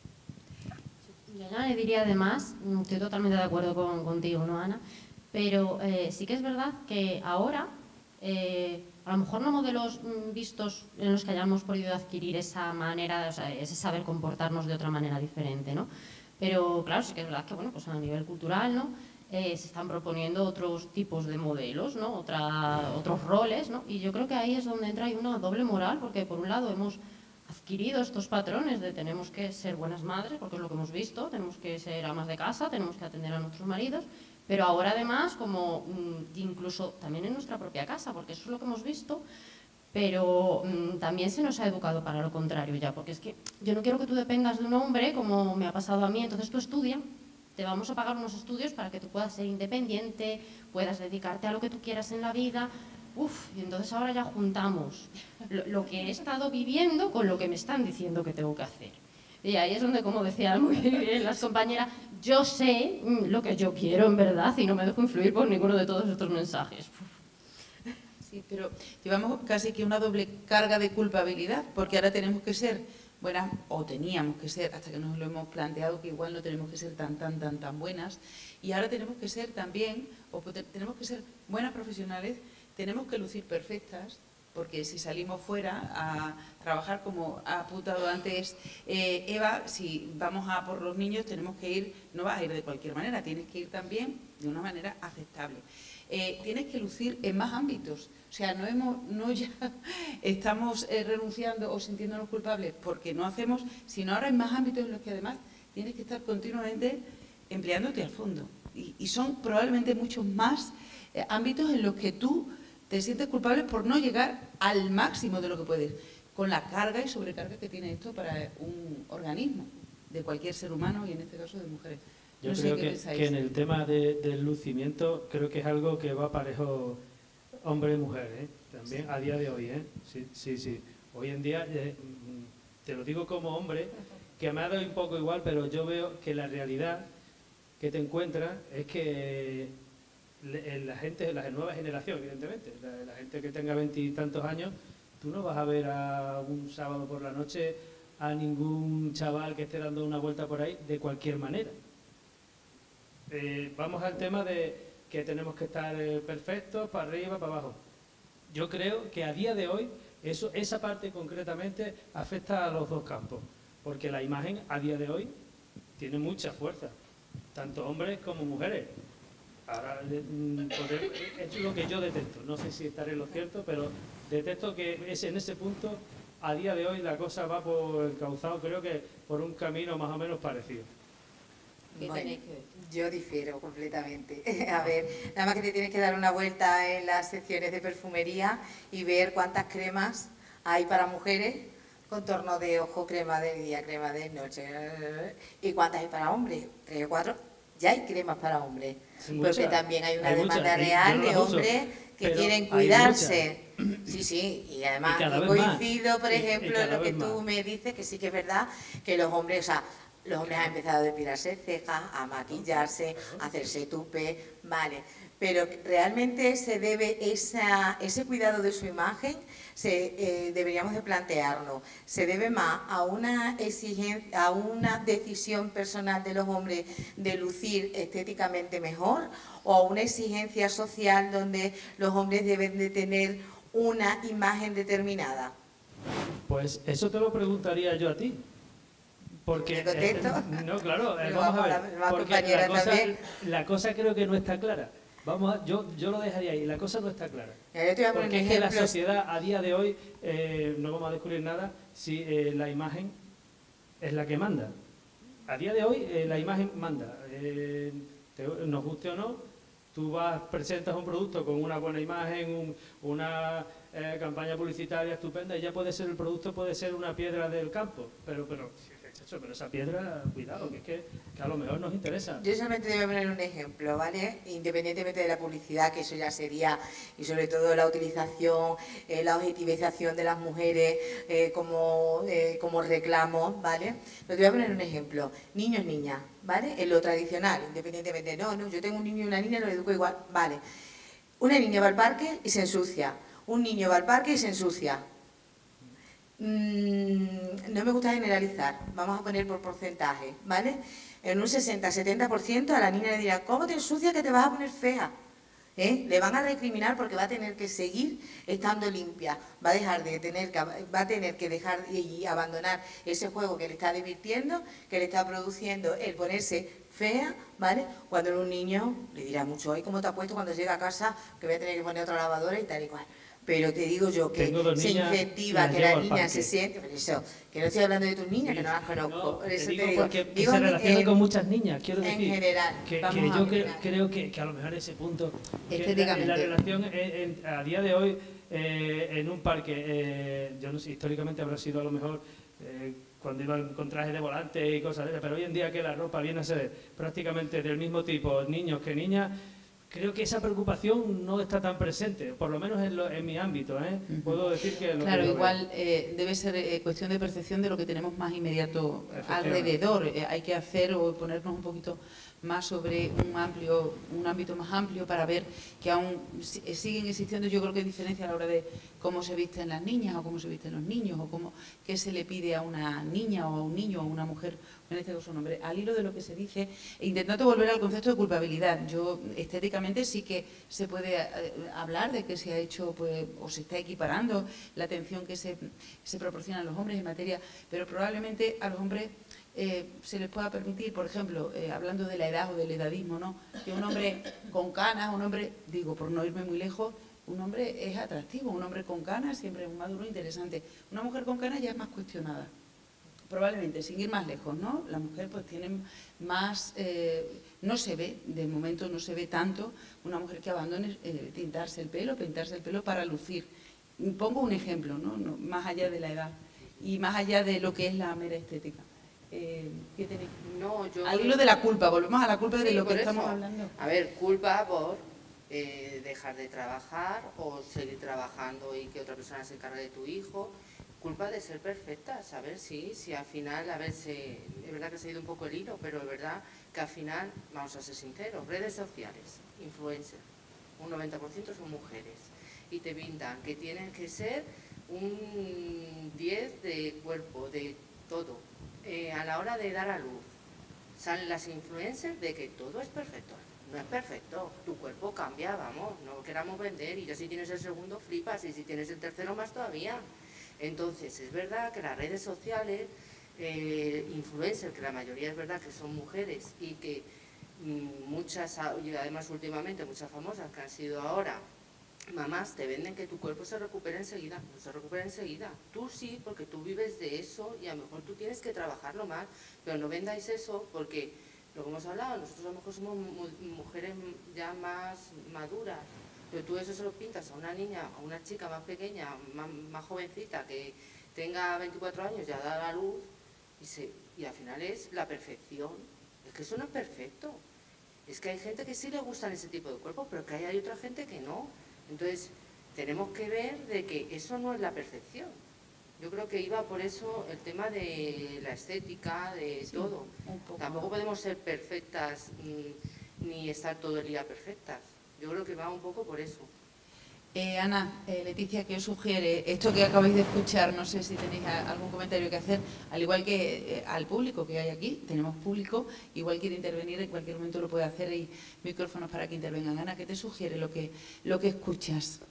Yo le diría además, estoy totalmente de acuerdo con, contigo, ¿no, Ana? Pero eh, sí que es verdad que ahora, eh, a lo mejor no modelos mm, vistos en los que hayamos podido adquirir esa manera, o sea, ese saber comportarnos de otra manera diferente, ¿no? Pero claro, sí que es verdad que, bueno, pues a nivel cultural, ¿no? Eh, se están proponiendo otros tipos de modelos, ¿no? Otra, otros roles, ¿no? Y yo creo que ahí es donde entra ahí una doble moral, porque por un lado hemos adquirido estos patrones de tenemos que ser buenas madres, porque es lo que hemos visto, tenemos que ser amas de casa, tenemos que atender a nuestros maridos, pero ahora además, como incluso también en nuestra propia casa, porque eso es lo que hemos visto, pero mmm, también se nos ha educado para lo contrario ya, porque es que yo no quiero que tú dependas de un hombre, como me ha pasado a mí, entonces tú estudia, te vamos a pagar unos estudios para que tú puedas ser independiente, puedas dedicarte a lo que tú quieras en la vida. Uf, y entonces ahora ya juntamos lo, lo que he estado viviendo con lo que me están diciendo que tengo que hacer. Y ahí es donde, como decían muy bien las compañeras, yo sé mm, lo que yo quiero en verdad y no me dejo influir por ninguno de todos estos mensajes. Sí, pero llevamos casi que una doble carga de culpabilidad, porque ahora tenemos que ser buenas, o teníamos que ser, hasta que nos lo hemos planteado, que igual no tenemos que ser tan, tan, tan, tan buenas, y ahora tenemos que ser también, o tenemos que ser buenas profesionales, tenemos que lucir perfectas, porque si salimos fuera a trabajar, como ha apuntado antes eh, Eva, si vamos a por los niños tenemos que ir, no vas a ir de cualquier manera, tienes que ir también de una manera aceptable. Eh, tienes que lucir en más ámbitos, o sea, no, hemos, no ya estamos eh, renunciando o sintiéndonos culpables porque no hacemos, sino ahora en más ámbitos en los que además tienes que estar continuamente empleándote a fondo. Y, y son probablemente muchos más eh, ámbitos en los que tú te sientes culpable por no llegar al máximo de lo que puedes, con la carga y sobrecarga que tiene esto para un organismo de cualquier ser humano y en este caso de mujeres. Yo no creo sé que, que en el tema de, del lucimiento creo que es algo que va parejo hombre y mujer, ¿eh? También sí. A día de hoy, ¿eh? Sí, sí, sí. Hoy en día, eh, te lo digo como hombre, que me ha dado un poco igual, pero yo veo que la realidad que te encuentras es que la gente, la nueva generación, evidentemente, la, la gente que tenga veintitantos años, tú no vas a ver a un sábado por la noche a ningún chaval que esté dando una vuelta por ahí de cualquier manera. Eh, vamos al tema de que tenemos que estar eh, perfectos, para arriba, para abajo. Yo creo que a día de hoy, eso, esa parte concretamente afecta a los dos campos, porque la imagen a día de hoy tiene mucha fuerza, tanto hombres como mujeres. Ahora, es lo que yo detesto, no sé si estaré en lo cierto, pero detesto que es en ese punto, a día de hoy la cosa va por encauzado, creo que por un camino más o menos parecido. Bueno, yo difiero completamente. A ver, nada más que te tienes que dar una vuelta en las secciones de perfumería y ver cuántas cremas hay para mujeres, contorno de ojo, crema de día, crema de noche, y cuántas hay para hombres, tres o cuatro, ya hay cremas para hombres, sí, porque mucha, también hay una hay demanda mucha, real no de hombres que quieren cuidarse. Sí, sí, y además y y coincido, por ejemplo, en lo que tú más. me dices, que sí que es verdad que los hombres, o sea, los hombres han empezado a depilarse cejas, a maquillarse, a hacerse tupe, vale, pero realmente se debe esa, ese cuidado de su imagen, se, eh, deberíamos de plantearnos, se debe más a una exigencia, a una decisión personal de los hombres de lucir estéticamente mejor, o a una exigencia social donde los hombres deben de tener una imagen determinada. Pues eso te lo preguntaría yo a ti. Porque, eh, no, claro, eh, vamos a ver, porque la cosa, la cosa creo que no está clara. Vamos a, yo, yo lo dejaría ahí, la cosa no está clara. Porque es que la sociedad a día de hoy, eh, no vamos a descubrir nada si eh, la imagen es la que manda. A día de hoy eh, la imagen manda. Eh, te, nos guste o no, tú vas, presentas un producto con una buena imagen, un, una eh, campaña publicitaria estupenda, y ya puede ser el producto, puede ser una piedra del campo, pero... pero pero esa piedra, cuidado, que es que, que a lo mejor nos interesa. Yo solamente te voy a poner un ejemplo, ¿vale? Independientemente de la publicidad, que eso ya sería, y sobre todo la utilización, eh, la objetivización de las mujeres eh, como, eh, como reclamo, ¿vale? Pero te voy a poner un ejemplo. Niños, niñas, ¿vale? En lo tradicional, independientemente, no, no, yo tengo un niño y una niña, lo educo igual, ¿vale? Una niña va al parque y se ensucia. Un niño va al parque y se ensucia. No me gusta generalizar, vamos a poner por porcentaje, ¿vale? En un sesenta a setenta por ciento a la niña le dirán, ¿cómo te ensucias que te vas a poner fea? ¿Eh? Le van a recriminar porque va a tener que seguir estando limpia, va a dejar de tener que, va a tener que dejar y abandonar ese juego que le está divirtiendo, que le está produciendo el ponerse fea, ¿vale? Cuando en un niño le dirá mucho, ¿y cómo te has puesto cuando llega a casa que voy a tener que poner otra lavadora y tal y cual? Pero te digo yo que se incentiva que la niña se siente, pero eso, que no estoy hablando de tus niñas, sí, que no las conozco, no, por eso te digo, te digo porque digo se relaciona en, con muchas niñas, quiero decir, en general, que, que yo creo, creo que, que a lo mejor ese punto, que la, la relación en, en, a día de hoy, eh, en un parque, eh, yo no sé, históricamente habrá sido a lo mejor eh, cuando iban con trajes de volante y cosas de esas, pero hoy en día que la ropa viene a ser prácticamente del mismo tipo, niños que niñas, creo que esa preocupación no está tan presente, por lo menos en, lo, en mi ámbito, ¿eh? Uh-huh. Puedo decir que... Lo claro, que igual eh, debe ser eh, cuestión de percepción de lo que tenemos más inmediato alrededor. Eh, hay que hacer o ponernos un poquito más sobre un amplio, un ámbito más amplio para ver que aún siguen existiendo, yo creo que diferencia a la hora de cómo se visten las niñas o cómo se visten los niños o cómo, qué se le pide a una niña o a un niño o a una mujer, en este caso un hombre. Al hilo de lo que se dice, intentando volver al concepto de culpabilidad, yo estéticamente sí que se puede eh, hablar de que se ha hecho pues, o se está equiparando la atención que se, se proporciona a los hombres en materia, pero probablemente a los hombres Eh, se les pueda permitir, por ejemplo, eh, hablando de la edad o del edadismo, ¿no? Que un hombre con canas, un hombre, digo, por no irme muy lejos, un hombre es atractivo, un hombre con canas siempre es un maduro interesante. Una mujer con canas ya es más cuestionada. Probablemente, sin ir más lejos, ¿no? La mujer pues tiene más, eh, no se ve, de momento no se ve tanto una mujer que abandone eh, tintarse el pelo, pintarse el pelo para lucir. Pongo un ejemplo, ¿no? No, más allá de la edad y más allá de lo que es la mera estética. Eh, ¿qué tenéis? No, yo... Al hilo de la culpa, volvemos a la culpa sí, de lo que estamos eso. hablando. A ver, culpa por eh, dejar de trabajar o seguir trabajando y que otra persona se encargue de tu hijo. Culpa de ser perfecta, saber si, si al final, a ver, se, es verdad que se ha ido un poco el hilo, pero es verdad que al final, vamos a ser sinceros, redes sociales, influencers, un noventa por ciento son mujeres y te pintan que tienen que ser un diez de cuerpo, de todo. Eh, a la hora de dar a luz, salen las influencers de que todo es perfecto. No es perfecto, tu cuerpo cambia, vamos, no queramos vender y ya si tienes el segundo flipas y si tienes el tercero más todavía. Entonces, es verdad que las redes sociales, eh, influencers, que la mayoría es verdad que son mujeres y que mmm, muchas, y además últimamente muchas famosas que han sido ahora mamás, te venden que tu cuerpo se recupera enseguida, no se recupera enseguida. Tú sí, porque tú vives de eso y a lo mejor tú tienes que trabajarlo más, pero no vendáis eso porque, lo que hemos hablado, nosotros a lo mejor somos mujeres ya más maduras, pero tú eso se lo pintas a una niña, a una chica más pequeña, más, más jovencita, que tenga veinticuatro años, ya da la luz, y, se, y al final es la perfección. Es que eso no es perfecto. Es que hay gente que sí le gustan ese tipo de cuerpos, pero que hay, hay otra gente que no. Entonces, tenemos que ver de que eso no es la perfección. Yo creo que iba por eso el tema de la estética, de sí, todo. Tampoco podemos ser perfectas mm, ni estar todo el día perfectas. Yo creo que va un poco por eso. Eh, Ana, eh, Leticia, ¿qué os sugiere? Esto que acabáis de escuchar, no sé si tenéis algún comentario que hacer, al igual que eh, al público que hay aquí, tenemos público, igual quiere intervenir, en cualquier momento lo puede hacer, hay micrófonos para que intervengan. Ana, ¿qué te sugiere lo que, lo que escuchas?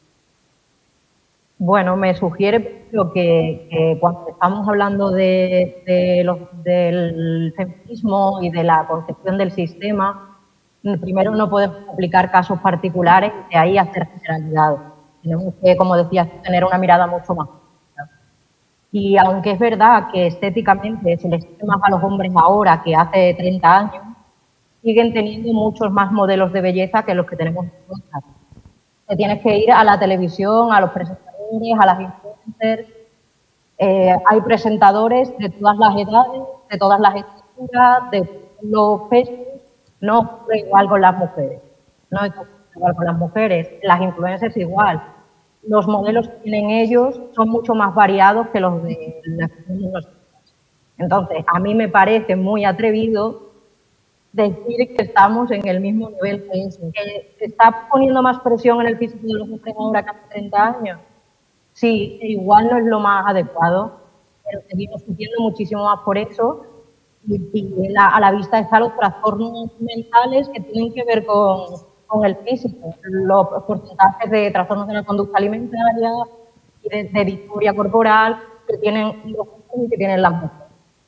Bueno, me sugiere lo que, que cuando estamos hablando de, de los, del feminismo y de la concepción del sistema, primero no podemos aplicar casos particulares y de ahí hacer generalidades. Tenemos que, como decías, tener una mirada mucho más amplia. Y aunque es verdad que estéticamente se les ve más a los hombres ahora que hace treinta años, siguen teniendo muchos más modelos de belleza que los que tenemos nosotros. Te tienes que ir a la televisión, a los presentadores, a las influencers. Eh, hay presentadores de todas las edades, de todas las estructuras, de todos los pesos. No ocurre igual con las mujeres, no es igual con las mujeres, las influencers igual. Los modelos que tienen ellos son mucho más variados que los de las que tenemos nosotros. Entonces, a mí me parece muy atrevido decir que estamos en el mismo nivel que ellos. ¿Que se está poniendo más presión en el físico de los hombres ahora que hace treinta años? Sí, igual no es lo más adecuado, pero seguimos sufriendo muchísimo más por eso. Y, y la, a la vista están los trastornos mentales que tienen que ver con, con el físico, los porcentajes de trastornos de la conducta alimentaria y de, de disforia corporal que tienen los hombres y que tienen las mujeres.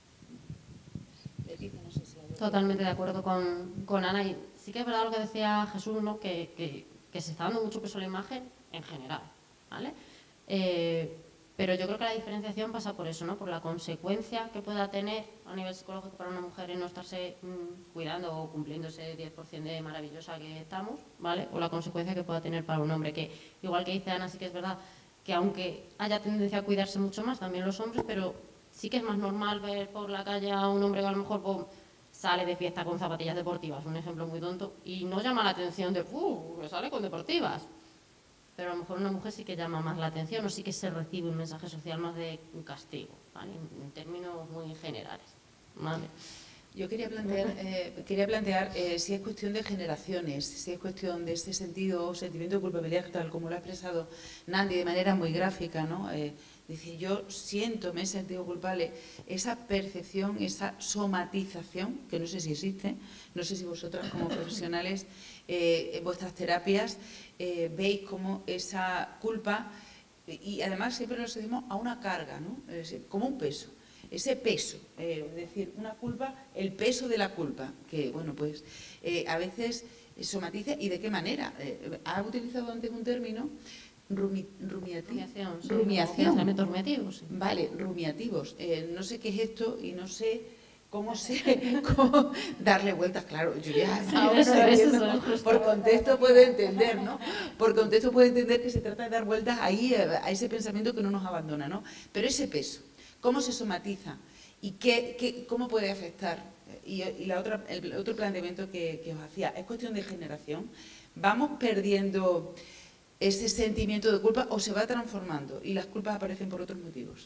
Totalmente de acuerdo con, con Ana, y sí que es verdad lo que decía Jesús, ¿no? que, que, que se está dando mucho peso a la imagen en general, ¿vale? Eh, Pero yo creo que la diferenciación pasa por eso, ¿no? Por la consecuencia que pueda tener a nivel psicológico para una mujer en no estarse mmm, cuidando o cumpliendo ese diez por ciento de maravillosa que estamos, ¿vale? O la consecuencia que pueda tener para un hombre, que igual que dice Ana, sí que es verdad que aunque haya tendencia a cuidarse mucho más, también los hombres, pero sí que es más normal ver por la calle a un hombre que a lo mejor pues, sale de fiesta con zapatillas deportivas, un ejemplo muy tonto, y no llama la atención de, ¡uh!, que sale con deportivas. Pero a lo mejor una mujer sí que llama más la atención o sí que se recibe un mensaje social más de un castigo, ¿vale? En, en términos muy generales, ¿vale? Yo quería plantear, eh, quería plantear eh, si es cuestión de generaciones, si es cuestión de este sentido, sentimiento de culpabilidad, tal como lo ha expresado Nandi de manera muy gráfica, ¿no? Eh, dice, yo siento, me he sentido culpable, esa percepción, esa somatización, que no sé si existe, no sé si vosotras como profesionales, eh, en vuestras terapias, eh, veis como esa culpa, y además siempre lo asociamos a una carga, ¿no? Es decir, como un peso. Ese peso, eh, es decir, una culpa, el peso de la culpa, que, bueno, pues eh, a veces somatiza, ¿y de qué manera? Eh, ha utilizado antes un término, rumi, rumiativo. Rumiación. Sí, Rumiación. Pensamientos rumiativos. Sí. Vale, rumiativos. Eh, no sé qué es esto y no sé cómo sé cómo darle vueltas, claro, yo ya ahora eso, entiendo, eso, por contexto puedo entender, ¿no? Por contexto puedo entender que se trata de dar vueltas ahí a, a ese pensamiento que no nos abandona, ¿no? Pero ese peso, ¿cómo se somatiza? ¿Y qué, qué, cómo puede afectar? Y, y la otra, el otro planteamiento que, que os hacía, ¿es cuestión de generación? ¿Vamos perdiendo ese sentimiento de culpa o se va transformando y las culpas aparecen por otros motivos?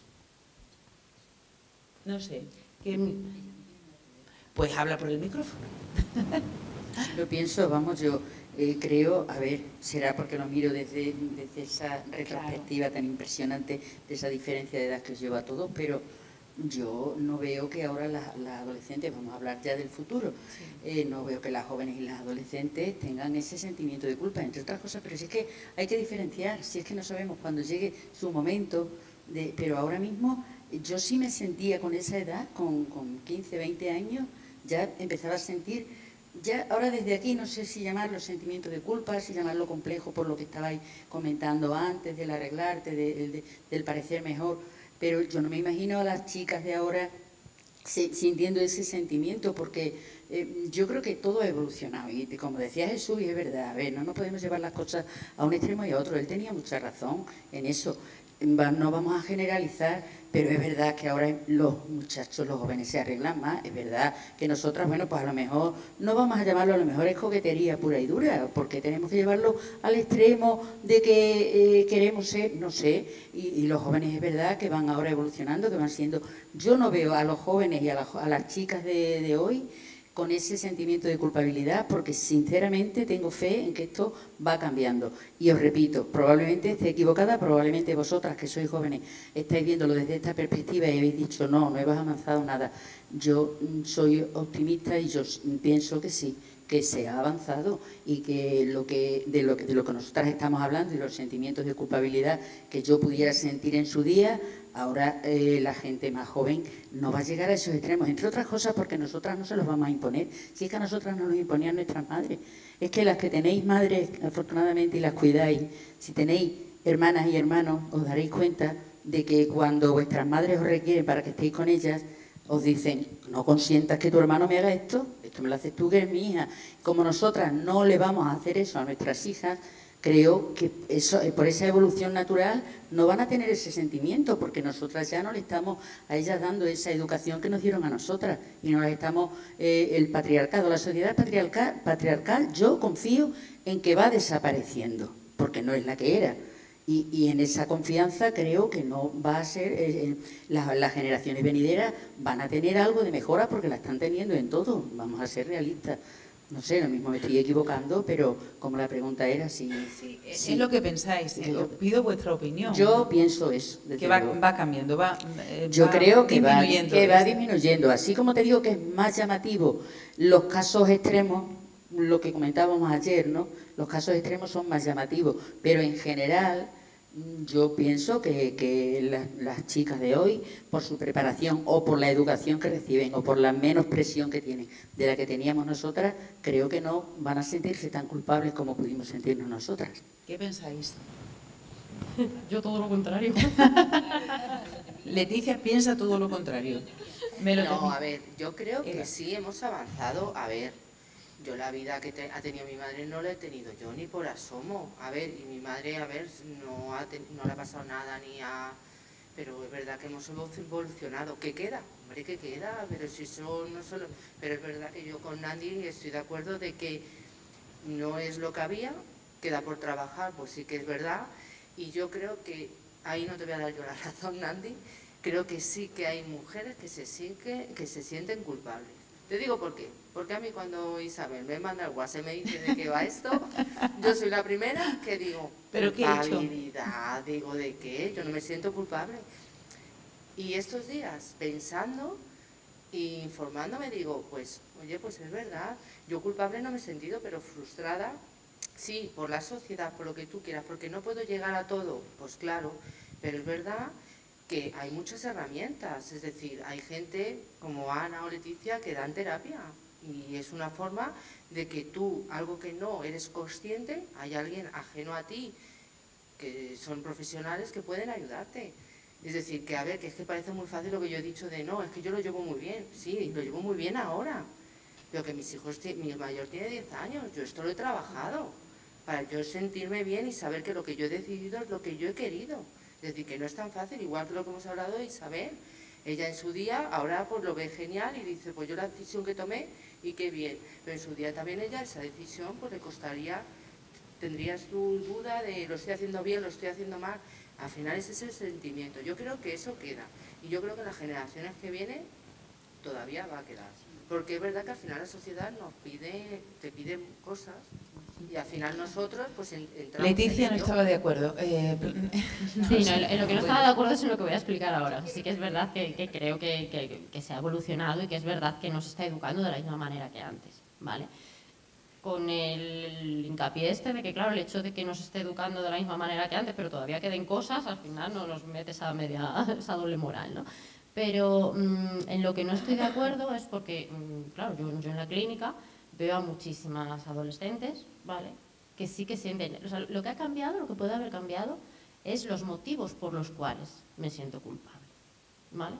No sé. ¿Qué? Pues habla por el micrófono. Lo pienso, vamos, yo eh, creo, a ver, será porque lo miro desde, desde esa retrospectiva tan impresionante, de esa diferencia de edad que os lleva a todos, pero yo no veo que ahora las la adolescentes, vamos a hablar ya del futuro, sí. eh, no veo que las jóvenes y las adolescentes tengan ese sentimiento de culpa, entre otras cosas, pero si es que hay que diferenciar, si es que no sabemos cuándo llegue su momento, de, pero ahora mismo yo sí me sentía con esa edad, con, con quince, veinte años, ya empezaba a sentir, ya ahora desde aquí no sé si llamarlo sentimiento de culpa, si llamarlo complejo por lo que estabais comentando antes, del arreglarte, de, de, del parecer mejor, pero yo no me imagino a las chicas de ahora sintiendo ese sentimiento, porque eh, yo creo que todo ha evolucionado, y como decía Jesús, y es verdad, a ver, no nos podemos llevar las cosas a un extremo y a otro, él tenía mucha razón en eso, no vamos a generalizar, pero es verdad que ahora los muchachos, los jóvenes se arreglan más, es verdad que nosotras, bueno, pues a lo mejor, no vamos a llamarlo, a lo mejor es coquetería pura y dura, porque tenemos que llevarlo al extremo de que eh, queremos ser, no sé, y, y los jóvenes es verdad que van ahora evolucionando, que van siendo, yo no veo a los jóvenes y a, la, a las chicas de, de hoy con ese sentimiento de culpabilidad, porque sinceramente tengo fe en que esto va cambiando. Y os repito, probablemente esté equivocada, probablemente vosotras que sois jóvenes estáis viéndolo desde esta perspectiva y habéis dicho no, no hemos avanzado nada. Yo soy optimista y yo pienso que sí, que se ha avanzado y que, lo que, de, lo que de lo que nosotras estamos hablando y los sentimientos de culpabilidad que yo pudiera sentir en su día, ahora eh, la gente más joven no va a llegar a esos extremos, entre otras cosas porque nosotras no se los vamos a imponer. Si es que a nosotras nos los imponían nuestras madres, es que las que tenéis madres, afortunadamente, y las cuidáis, si tenéis hermanas y hermanos, os daréis cuenta de que cuando vuestras madres os requieren para que estéis con ellas, os dicen, no consientas que tu hermano me haga esto, esto me lo haces tú que eres mi hija. Como nosotras no le vamos a hacer eso a nuestras hijas, creo que eso, por esa evolución natural no van a tener ese sentimiento, porque nosotras ya no le estamos a ellas dando esa educación que nos dieron a nosotras, y no las estamos, eh, el patriarcado, la sociedad patriarcal, patriarcal, yo confío en que va desapareciendo, porque no es la que era. Y, y en esa confianza creo que no va a ser, eh, las, las generaciones venideras van a tener algo de mejora porque la están teniendo en todo, vamos a ser realistas. No sé, lo mismo me estoy equivocando, pero como la pregunta era, sí. sí, sí. Es lo que pensáis, eh, os pido vuestra opinión. Yo pienso eso. Que va, va cambiando, va eh, Yo va creo que disminuyendo. Va, que va disminuyendo. Así como te digo que es más llamativo los casos extremos, lo que comentábamos ayer, ¿no? Los casos extremos son más llamativos, pero en general yo pienso que, que las, las chicas de hoy, por su preparación o por la educación que reciben o por la menos presión que tienen de la que teníamos nosotras, creo que no van a sentirse tan culpables como pudimos sentirnos nosotras. ¿Qué pensáis? Yo todo lo contrario. Leticia piensa todo lo contrario. Me lo no, termino. a ver, yo creo que Eva. sí hemos avanzado. A ver, yo la vida que te, ha tenido mi madre no la he tenido yo ni por asomo. A ver, y mi madre, a ver, no, ha ten, no le ha pasado nada ni a... Pero es verdad que hemos evolucionado. ¿Qué queda? hombre, ¿qué queda? Pero si eso no solo... Pero es verdad que yo con Nandi estoy de acuerdo de que no es lo que había, queda por trabajar, pues sí que es verdad, y yo creo que, ahí no te voy a dar yo la razón, Nandi, creo que sí que hay mujeres que se, siente, que se sienten culpables. Te digo por qué. Porque a mí cuando Isabel me manda el WhatsApp y me dice de qué va esto, yo soy la primera que digo, ¿pero qué he hecho? Culpabilidad, digo, ¿de qué? Yo no me siento culpable. Y estos días, pensando e informándome, digo, pues, oye, pues es verdad, yo culpable no me he sentido, pero frustrada, sí, por la sociedad, por lo que tú quieras, porque no puedo llegar a todo, pues claro, pero es verdad que hay muchas herramientas, es decir, hay gente como Ana o Leticia que dan terapia y es una forma de que tú, algo que no eres consciente, hay alguien ajeno a ti, que son profesionales que pueden ayudarte. Es decir, que a ver, que es que parece muy fácil lo que yo he dicho de no, es que yo lo llevo muy bien, sí, lo llevo muy bien ahora, pero que mis hijos, mi mayor tiene diez años, yo esto lo he trabajado, para yo sentirme bien y saber que lo que yo he decidido es lo que yo he querido. Es decir, que no es tan fácil, igual que lo que hemos hablado de Isabel. Ella en su día, ahora pues lo ve genial y dice, pues yo la decisión que tomé y qué bien. Pero en su día también ella, esa decisión, pues le costaría, tendrías tu duda de lo estoy haciendo bien, lo estoy haciendo mal. Al final ese es el sentimiento. Yo creo que eso queda. Y yo creo que las generaciones que vienen todavía va a quedar. Porque es verdad que al final la sociedad nos pide, te pide cosas. Y al final nosotros, pues entramos. Leticia no estaba de acuerdo. Eh, no, sí, no, en lo que no estaba de acuerdo es en lo que voy a explicar ahora. Sí que es verdad que, que creo que, que, que se ha evolucionado y que es verdad que no se está educando de la misma manera que antes, ¿vale? Con el hincapié este de que, claro, el hecho de que no se esté educando de la misma manera que antes, pero todavía queden cosas, al final no nos mete esa, media, esa doble moral, ¿no? Pero mmm, en lo que no estoy de acuerdo es porque, mmm, claro, yo, yo en la clínica veo a muchísimas adolescentes, ¿vale?, que sí que sienten, o sea, lo que ha cambiado, lo que puede haber cambiado, es los motivos por los cuales me siento culpable, ¿vale?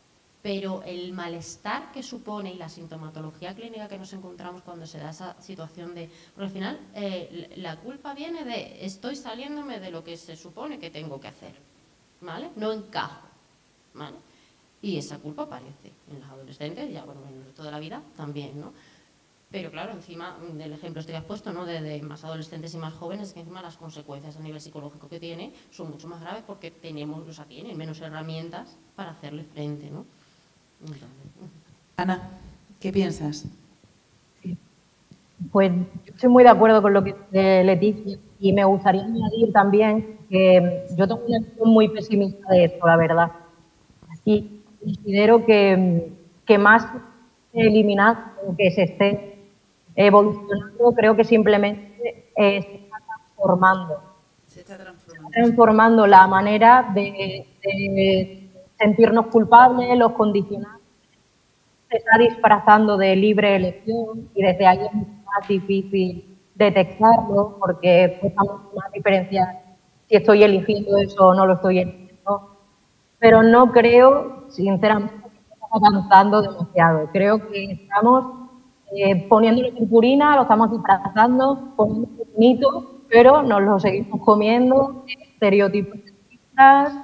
Pero el malestar que supone y la sintomatología clínica que nos encontramos cuando se da esa situación de... Porque al final eh, la culpa viene de estoy saliéndome de lo que se supone que tengo que hacer, ¿vale? No encajo, ¿vale? Y esa culpa aparece en los adolescentes, ya bueno, en el resto de la vida también, ¿no? Pero claro, encima del ejemplo este que has puesto, ¿no?, de, de más adolescentes y más jóvenes, es que encima las consecuencias a nivel psicológico que tiene son mucho más graves porque tenemos, o sea, tienen menos herramientas para hacerle frente, ¿no? Entonces, Ana, ¿qué piensas? Pues yo estoy muy de acuerdo con lo que dice Leticia y me gustaría añadir también que yo tengo una visión muy pesimista de esto, la verdad. Y considero que, que más eliminar o que se esté evolucionando, creo que simplemente eh, se está transformando. Se está transformando. Se está transformando la manera de, de sentirnos culpables, los condicionantes. Se está disfrazando de libre elección y desde ahí es más difícil detectarlo porque cuesta mucho más diferenciar si estoy eligiendo eso o no lo estoy eligiendo. Pero no creo, sinceramente, que estamos avanzando demasiado. Creo que estamos eh, poniéndole purpurina, lo estamos disfrazando, poniendo bonito, pero nos lo seguimos comiendo, estereotipos sexistas,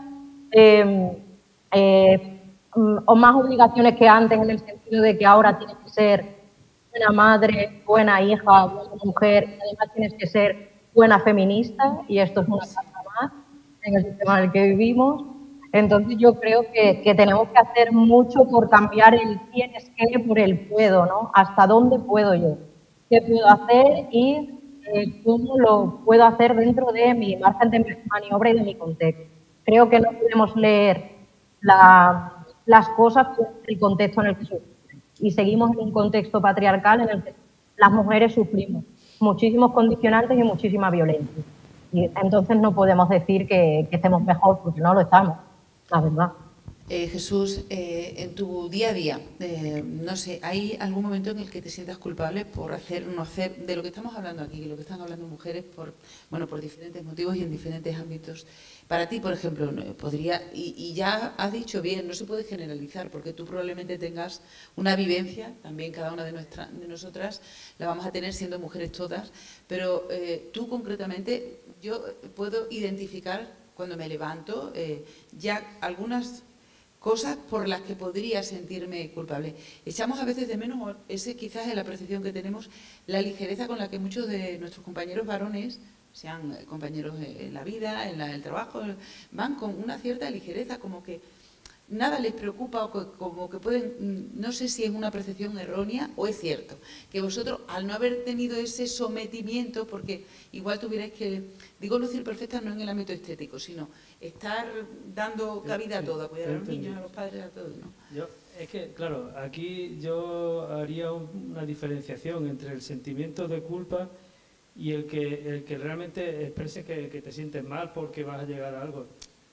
eh, eh, o más obligaciones que antes en el sentido de que ahora tienes que ser buena madre, buena hija, buena mujer, y además tienes que ser buena feminista, y esto es una cosa más en el sistema en el que vivimos. Entonces yo creo que, que tenemos que hacer mucho por cambiar el quién es qué por el puedo, ¿no? ¿Hasta dónde puedo yo? ¿Qué puedo hacer y eh, cómo lo puedo hacer dentro de mi margen de maniobra y de mi contexto? Creo que no podemos leer la, las cosas por el contexto en el que sufrimos. Y seguimos en un contexto patriarcal en el que las mujeres sufrimos muchísimos condicionantes y muchísima violencia. Y entonces no podemos decir que, que estemos mejor porque no lo estamos. La verdad. Eh, Jesús, eh, en tu día a día, eh, no sé, ¿hay algún momento en el que te sientas culpable por hacer o no hacer de lo que estamos hablando aquí, de lo que están hablando mujeres por, bueno, por diferentes motivos y en diferentes ámbitos? Para ti, por ejemplo, podría, y, y ya has dicho bien, no se puede generalizar porque tú probablemente tengas una vivencia, también cada una de, nuestra, de nosotras la vamos a tener siendo mujeres todas, pero eh, tú concretamente, yo puedo identificar cuando me levanto, eh, ya algunas cosas por las que podría sentirme culpable. Echamos a veces de menos, ese quizás es la percepción que tenemos, la ligereza con la que muchos de nuestros compañeros varones, sean compañeros en la vida, en la, el trabajo, van con una cierta ligereza, como que nada les preocupa, o que, como que pueden, no sé si es una percepción errónea o es cierto, que vosotros al no haber tenido ese sometimiento, porque igual tuvierais que, digo lucir perfecta no en el ámbito estético, sino estar dando cabida a todo, a cuidar a los niños, a los padres, a todos, ¿no? Yo, es que, claro, aquí yo haría un, una diferenciación entre el sentimiento de culpa y el que, el que realmente exprese que, que te sientes mal porque vas a llegar a algo.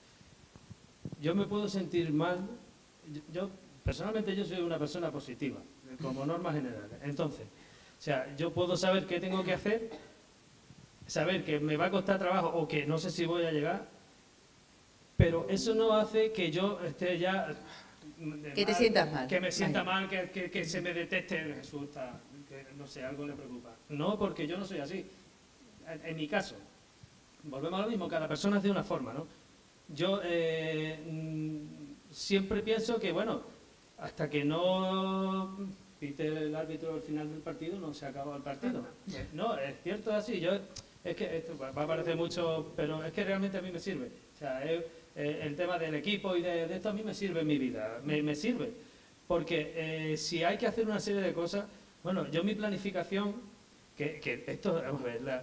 Yo me puedo sentir mal, yo, yo personalmente yo soy una persona positiva, como norma general. Entonces, o sea, yo puedo saber qué tengo que hacer, saber que me va a costar trabajo o que no sé si voy a llegar, pero eso no hace que yo esté ya... Que mal, te sientas mal. Que me sienta mal, que, que, que se me deteste, me resulta, que no sé, algo le preocupa. No, porque yo no soy así. En, en mi caso, volvemos a lo mismo, cada persona es de una forma, ¿no? Yo eh, siempre pienso que, bueno, hasta que no pite el árbitro al final del partido, no se acaba el partido. No, es cierto, es así. Yo, es que esto va a parecer mucho, pero es que realmente a mí me sirve. O sea, es, eh, el tema del equipo y de, de esto a mí me sirve en mi vida, me, me sirve. Porque eh, si hay que hacer una serie de cosas, bueno, yo mi planificación, que, que esto, vamos a ver, la,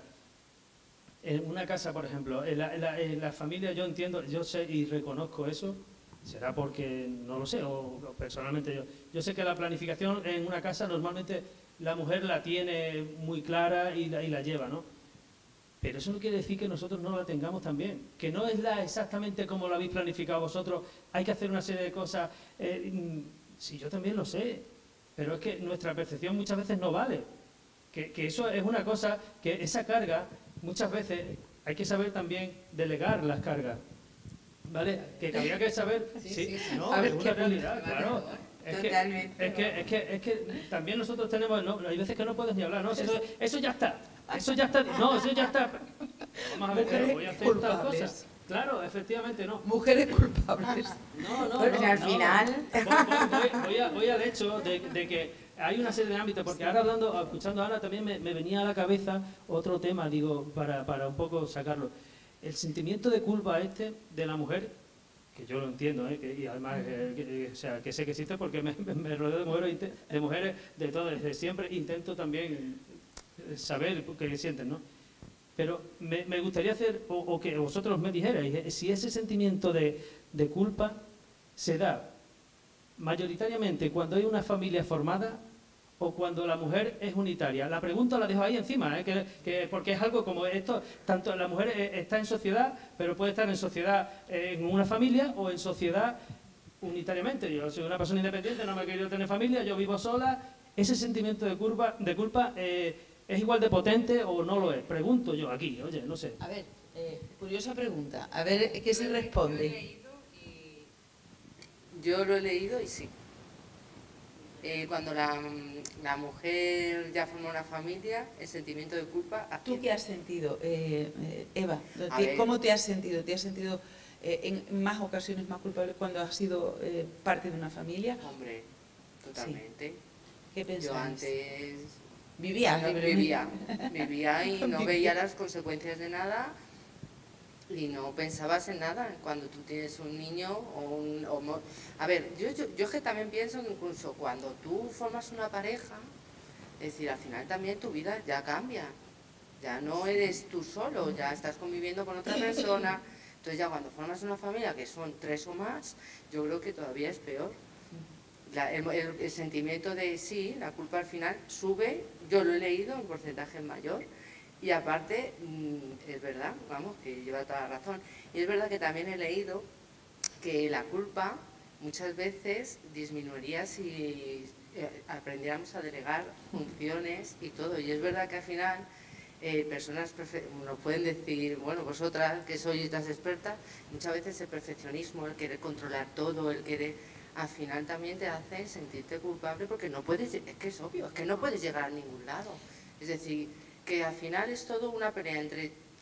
en una casa, por ejemplo, en la, en, la, en la familia yo entiendo, yo sé y reconozco eso, será porque no lo sé, o, o personalmente yo. Yo sé que la planificación en una casa normalmente la mujer la tiene muy clara y la, y la lleva, ¿no? Pero eso no quiere decir que nosotros no la tengamos también, que no es la exactamente como lo habéis planificado vosotros, hay que hacer una serie de cosas, eh, sí, yo también lo sé, pero es que nuestra percepción muchas veces no vale, que, que eso es una cosa, que esa carga, muchas veces hay que saber también delegar las cargas, ¿vale? Que había que saber, sí, sí, sí. No, es una realidad, claro. Es que, es, que, es, que, es que también nosotros tenemos, no, hay veces que no puedes ni hablar, no, eso, eso ya está, eso ya está, no, eso ya está. Vamos a ver, pero voy a hacer tal cosa. Claro, efectivamente, no. Mujeres culpables. No, no, Porque no, al no. final... Voy, voy, voy, a, voy al hecho de, de que hay una serie de ámbitos, porque ahora hablando, escuchando a Ana también me, me venía a la cabeza otro tema, digo, para, para un poco sacarlo. El sentimiento de culpa este de la mujer, que yo lo entiendo, ¿eh? que, y además eh, que, o sea, que sé que existe porque me, me rodeo de mujeres, de mujeres de todo, desde siempre intento también saber qué sienten, ¿no? Pero me, me gustaría hacer, o, o que vosotros me dijerais, si ese sentimiento de, de culpa se da mayoritariamente cuando hay una familia formada o cuando la mujer es unitaria. La pregunta la dejo ahí encima, ¿eh? que, que, porque es algo como esto, tanto la mujer está en sociedad, pero puede estar en sociedad en una familia o en sociedad unitariamente. Yo soy una persona independiente, no me he querido tener familia, yo vivo sola. Ese sentimiento de culpa, de culpa eh, ¿es igual de potente o no lo es? Pregunto yo aquí, oye, no sé. A ver, eh, curiosa pregunta, a ver qué se responde. Yo lo he leído y sí. Eh, cuando la, la mujer ya forma una familia, el sentimiento de culpa... ¿Tú qué has sentido, eh, eh, Eva? A ¿Te, ver. ¿Cómo te has sentido? ¿Te has sentido eh, en más ocasiones más culpable cuando has sido eh, parte de una familia? Hombre, totalmente. Sí. ¿Qué pensabas? Yo antes... Vivías, ¿no? Vivía, vivía y no veía las consecuencias de nada y no pensabas en nada cuando tú tienes un niño o un... O mo... A ver, yo, yo, yo que también pienso que incluso cuando tú formas una pareja, es decir, al final también tu vida ya cambia, ya no eres tú solo, ya estás conviviendo con otra persona, entonces ya cuando formas una familia que son tres o más, yo creo que todavía es peor. La, el, el, el sentimiento de sí, la culpa al final sube, yo lo he leído en porcentaje mayor y aparte mmm, es verdad, vamos, que lleva toda la razón. Y es verdad que también he leído que la culpa muchas veces disminuiría si eh, aprendiéramos a delegar funciones y todo. Y es verdad que al final eh, personas nos pueden decir, bueno, vosotras que sois las expertas, muchas veces el perfeccionismo, el querer controlar todo, el querer... al final también te hace sentirte culpable porque no puedes, es que es obvio, es que no puedes llegar a ningún lado. Es decir, que al final es todo una pelea entre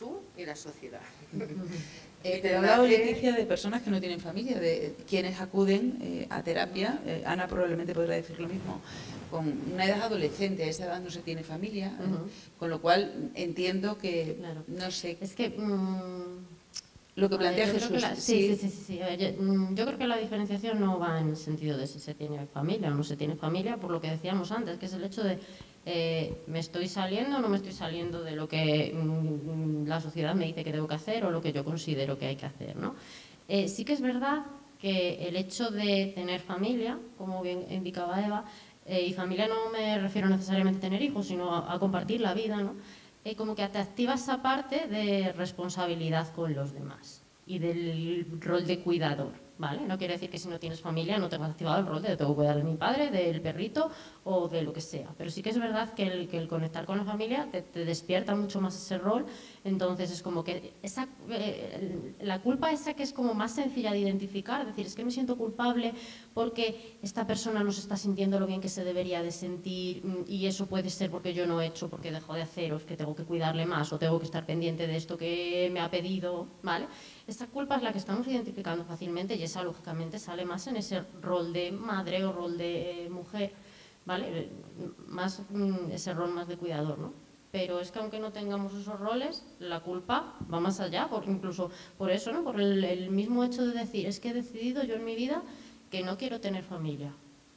tú y la sociedad. Eh, te he hablado, Leticia, de personas que no tienen familia, de quienes acuden eh, a terapia. Eh, Ana probablemente podrá decir lo mismo. Con una edad adolescente, a esa edad no se tiene familia, uh-huh. eh, con lo cual entiendo que, claro. no sé... Es que... Mmm, lo que plantea ver, Jesús... La, sí, sí, sí, sí, sí. Ver, yo, yo creo que la diferenciación no va en el sentido de si se tiene familia o no se tiene familia, por lo que decíamos antes, que es el hecho de eh, me estoy saliendo o no me estoy saliendo de lo que mmm, la sociedad me dice que tengo que hacer o lo que yo considero que hay que hacer, ¿no? Eh, sí que es verdad que el hecho de tener familia, como bien indicaba Eva, eh, y familia no me refiero necesariamente a tener hijos, sino a, a compartir la vida, ¿no? Eh, como que te activa esa parte de responsabilidad con los demás y del rol de cuidador, ¿vale? No quiere decir que si no tienes familia no tengas activado el rol de tengo que cuidar de mi padre, del perrito o de lo que sea, pero sí que es verdad que el, que el conectar con la familia te, te despierta mucho más ese rol. Entonces es como que esa, eh, la culpa esa que es como más sencilla de identificar, es decir, es que me siento culpable porque esta persona no se está sintiendo lo bien que se debería de sentir y eso puede ser porque yo no he hecho, porque dejo de hacer, o es que tengo que cuidarle más o tengo que estar pendiente de esto que me ha pedido, ¿vale? Esta culpa es la que estamos identificando fácilmente y esa lógicamente sale más en ese rol de madre o rol de eh, mujer, ¿vale? Más mm, ese rol más de cuidador, ¿no? Pero es que aunque no tengamos esos roles, la culpa va más allá, por, incluso por eso, ¿no? Por el, el mismo hecho de decir, es que he decidido yo en mi vida que no quiero tener familia.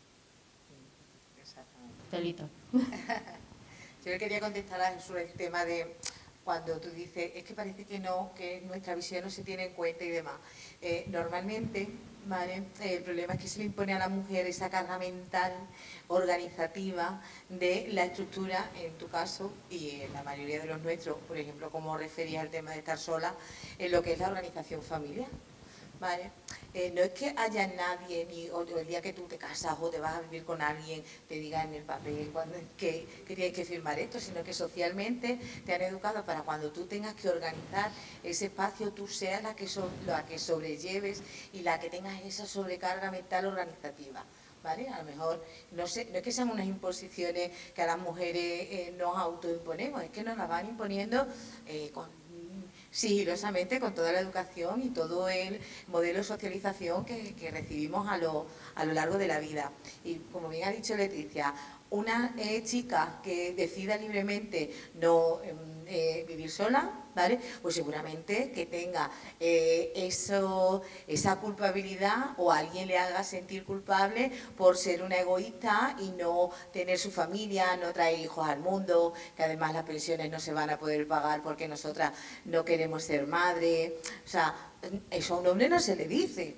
Exactamente. Telita. Yo le quería contestar a Jesús el tema de cuando tú dices, es que parece que no, que nuestra visión no se tiene en cuenta y demás. Eh, normalmente, ¿vale? El problema es que se le impone a la mujer esa carga mental, organizativa, de la estructura, en tu caso, y en la mayoría de los nuestros, por ejemplo, como referías al tema de estar sola, en lo que es la organización familiar. ¿Vale? Eh, no es que haya nadie, ni o, o el día que tú te casas o te vas a vivir con alguien, te diga en el papel cuando, que, que tienes que firmar esto, sino que socialmente te han educado para cuando tú tengas que organizar ese espacio, tú seas la que, so, la que sobrelleves y la que tengas esa sobrecarga mental organizativa. ¿Vale? A lo mejor, no sé, no es que sean unas imposiciones que a las mujeres eh, nos autoimponemos, es que nos las van imponiendo eh, con sigilosamente con toda la educación y todo el modelo de socialización que, que recibimos a lo, a lo largo de la vida. Y como bien ha dicho Leticia, una eh, chica que decida libremente no eh, vivir sola, ¿vale? Pues seguramente que tenga eh, eso, esa culpabilidad o alguien le haga sentir culpable por ser una egoísta y no tener su familia, no traer hijos al mundo, que además las pensiones no se van a poder pagar porque nosotras no queremos ser madre. O sea, eso a un hombre no se le dice.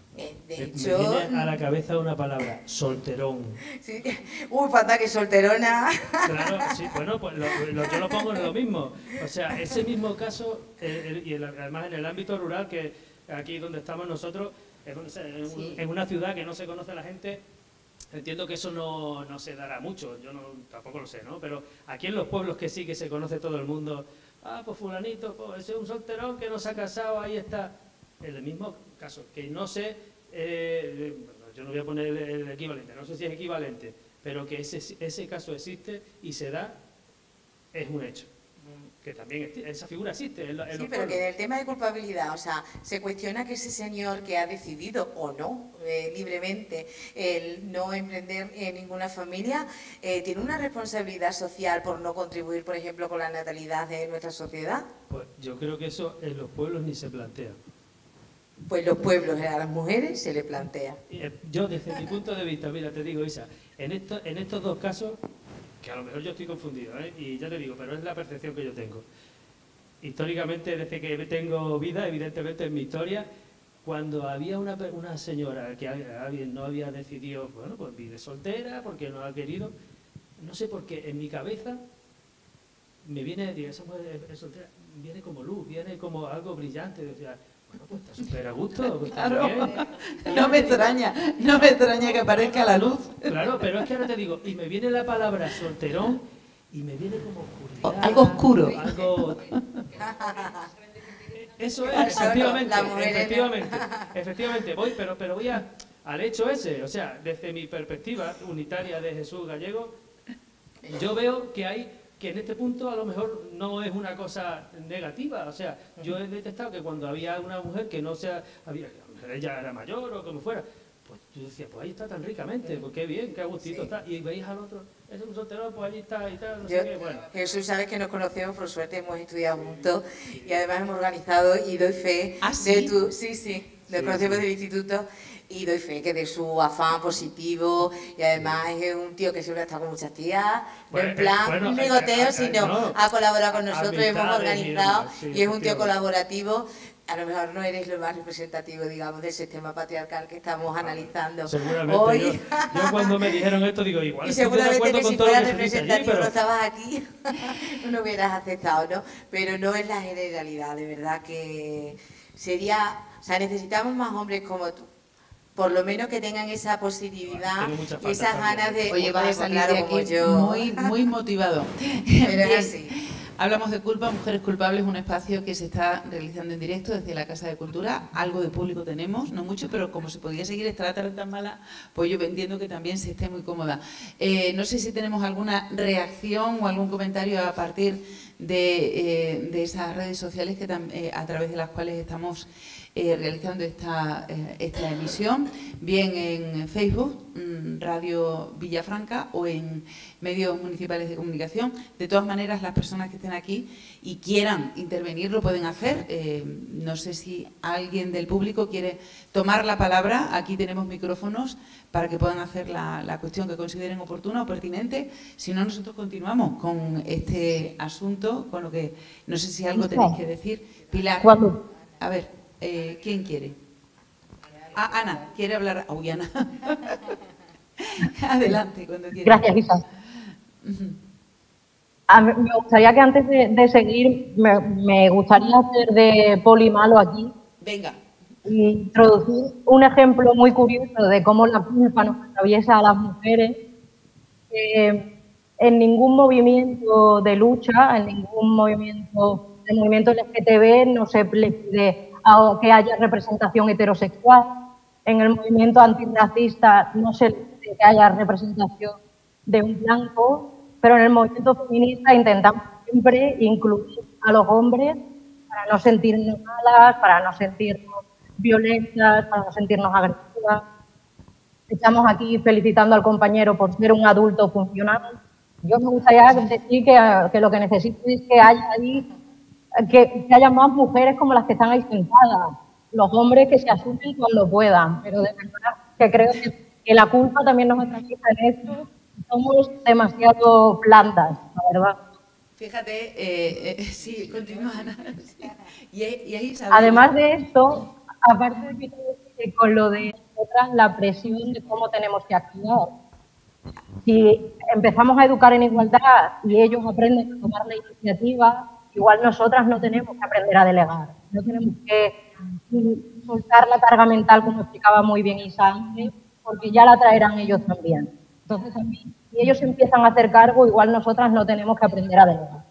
De hecho, me viene a la cabeza una palabra, solterón. Sí. Uy, pata que solterona. Claro, sí, bueno, pues lo, lo, yo lo pongo en lo mismo. O sea, ese mismo caso, eh, y el, además en el ámbito rural, que aquí donde estamos nosotros, en, un, sí. en una ciudad que no se conoce a la gente, entiendo que eso no, no se dará mucho, yo no, tampoco lo sé, ¿no? Pero aquí en los pueblos que sí que se conoce todo el mundo, ah, pues fulanito, pues ese es un solterón que no se ha casado, ahí está. En el mismo caso, que no sé, eh, yo no voy a poner el, el equivalente, no sé si es equivalente, pero que ese, ese caso existe y se da, es un hecho. Que también esa figura existe. En, en sí, los pero pueblos. Que en el tema de culpabilidad, o sea, se cuestiona que ese señor que ha decidido o no, eh, libremente, el no emprender en ninguna familia, eh, tiene una responsabilidad social por no contribuir, por ejemplo, con la natalidad de nuestra sociedad. Pues yo creo que eso en los pueblos ni se plantea. Pues los pueblos a las mujeres se le plantea. Yo desde mi punto de vista, mira, te digo, Isa, en, esto, en estos dos casos, que a lo mejor yo estoy confundido, ¿eh? Y ya te digo, pero es la percepción que yo tengo. Históricamente, desde que tengo vida, evidentemente en mi historia, cuando había una, una señora que alguien no había decidido, bueno, pues vive soltera, porque no ha querido, no sé por qué, en mi cabeza me viene, digo, esa mujer es soltera, viene como luz, viene como algo brillante, decía, bueno, pues está súper a gusto, pues está claro. bien. No me extraña, no me extraña que aparezca la luz. Claro, pero es que ahora te digo, y me viene la palabra solterón y me viene como oscuridad. Algo oscuro. Algo... Eso es, efectivamente, efectivamente, efectivamente, voy, pero, pero voy a, al hecho ese, o sea, desde mi perspectiva unitaria de Jesús Gallego, yo veo que hay, que en este punto a lo mejor no es una cosa negativa. O sea, yo he detectado que cuando había una mujer que no sea, había, ella era mayor o como fuera, pues yo decía, pues ahí está tan ricamente, pues qué bien, qué a gustito Sí. está. Y veis al otro, es un soltero, pues allí está y tal, no Yo, sé qué, bueno. Jesús, sabes que nos conocemos, por suerte hemos estudiado juntos y además hemos organizado y doy fe ¿Ah, de sí? tu... Sí, sí, nos Sí, conocemos sí. del instituto y doy fe que de su afán positivo y además es un tío que siempre ha estado con muchas tías, no Bueno, en plan bueno, un eh, ligoteo, eh, eh, sino no, ha colaborado con nosotros, hemos amistades y organizado demás, sí, y es un tío efectivamente. colaborativo. A lo mejor no eres lo más representativo, digamos, del sistema patriarcal que estamos analizando Seguramente, hoy. yo, yo cuando me dijeron esto digo, igual Y estoy de seguramente acuerdo que con si todo lo fueras que se dice allí, representativo pero... no estabas aquí, no lo hubieras aceptado, ¿no? Pero no es la generalidad, de verdad que sería... O sea, necesitamos más hombres como tú, por lo menos que tengan esa positividad Tengo mucha y falta esas también. ganas de... Oye, vas a pues salir claro, de como aquí yo. muy, muy motivado. Pero Bien. es así. Hablamos de Culpa, Mujeres Culpables, un espacio que se está realizando en directo desde la Casa de Cultura. Algo de público tenemos, no mucho, pero como se podía seguir esta la tarde tan mala, pues yo entiendo que también se esté muy cómoda. Eh, no sé si tenemos alguna reacción o algún comentario a partir de, eh, de esas redes sociales que tam- eh, a través de las cuales estamos eh, realizando esta, eh, esta emisión, bien en Facebook, mmm, Radio Villafranca, o en medios municipales de comunicación. De todas maneras, las personas que estén aquí y quieran intervenir lo pueden hacer. Eh, no sé si alguien del público quiere tomar la palabra. Aquí tenemos micrófonos para que puedan hacer la, la cuestión que consideren oportuna o pertinente. Si no, nosotros continuamos con este asunto, con lo que no sé si algo tenéis que decir. Pilar, Cuando- a ver, eh, ¿quién quiere? Ah, Ana, quiere hablar. Uy, Ana. Adelante, cuando quieras. Gracias, Isa. A mí me gustaría que antes de, de seguir, me, me gustaría hacer de poli malo aquí Venga. y introducir un ejemplo muy curioso de cómo la culpa nos atraviesa a las mujeres. Que en ningún movimiento de lucha, en ningún movimiento, el movimiento L G B T no se le pide a que haya representación heterosexual. En el movimiento antirracista no se le pide que haya representación de un blanco, pero en el movimiento feminista intentamos siempre incluir a los hombres para no sentirnos malas, para no sentirnos violentas, para no sentirnos agresivas. Estamos aquí felicitando al compañero por ser un adulto funcional. Yo me gustaría decir que, que lo que necesito es que haya ahí, que, que haya más mujeres como las que están ahí sentadas, los hombres que se asumen cuando puedan, pero de verdad que creo que, que la culpa también nos atraviesa en esto. Somos demasiado blandas, la verdad. Fíjate, eh, eh, sí, continúa Ana. Sí. Y, ahí- y ahí Isabel. Además de esto, aparte de que que con lo de nosotras, la presión de cómo tenemos que actuar. Si empezamos a educar en igualdad y ellos aprenden a tomar la iniciativa, igual nosotras no tenemos que aprender a delegar, no tenemos que mm, soltar la carga mental, como explicaba muy bien Isa antes, porque ya la traerán ellos también. Entonces, a mí, si ellos empiezan a hacer cargo, igual nosotras no tenemos que aprender a delegar.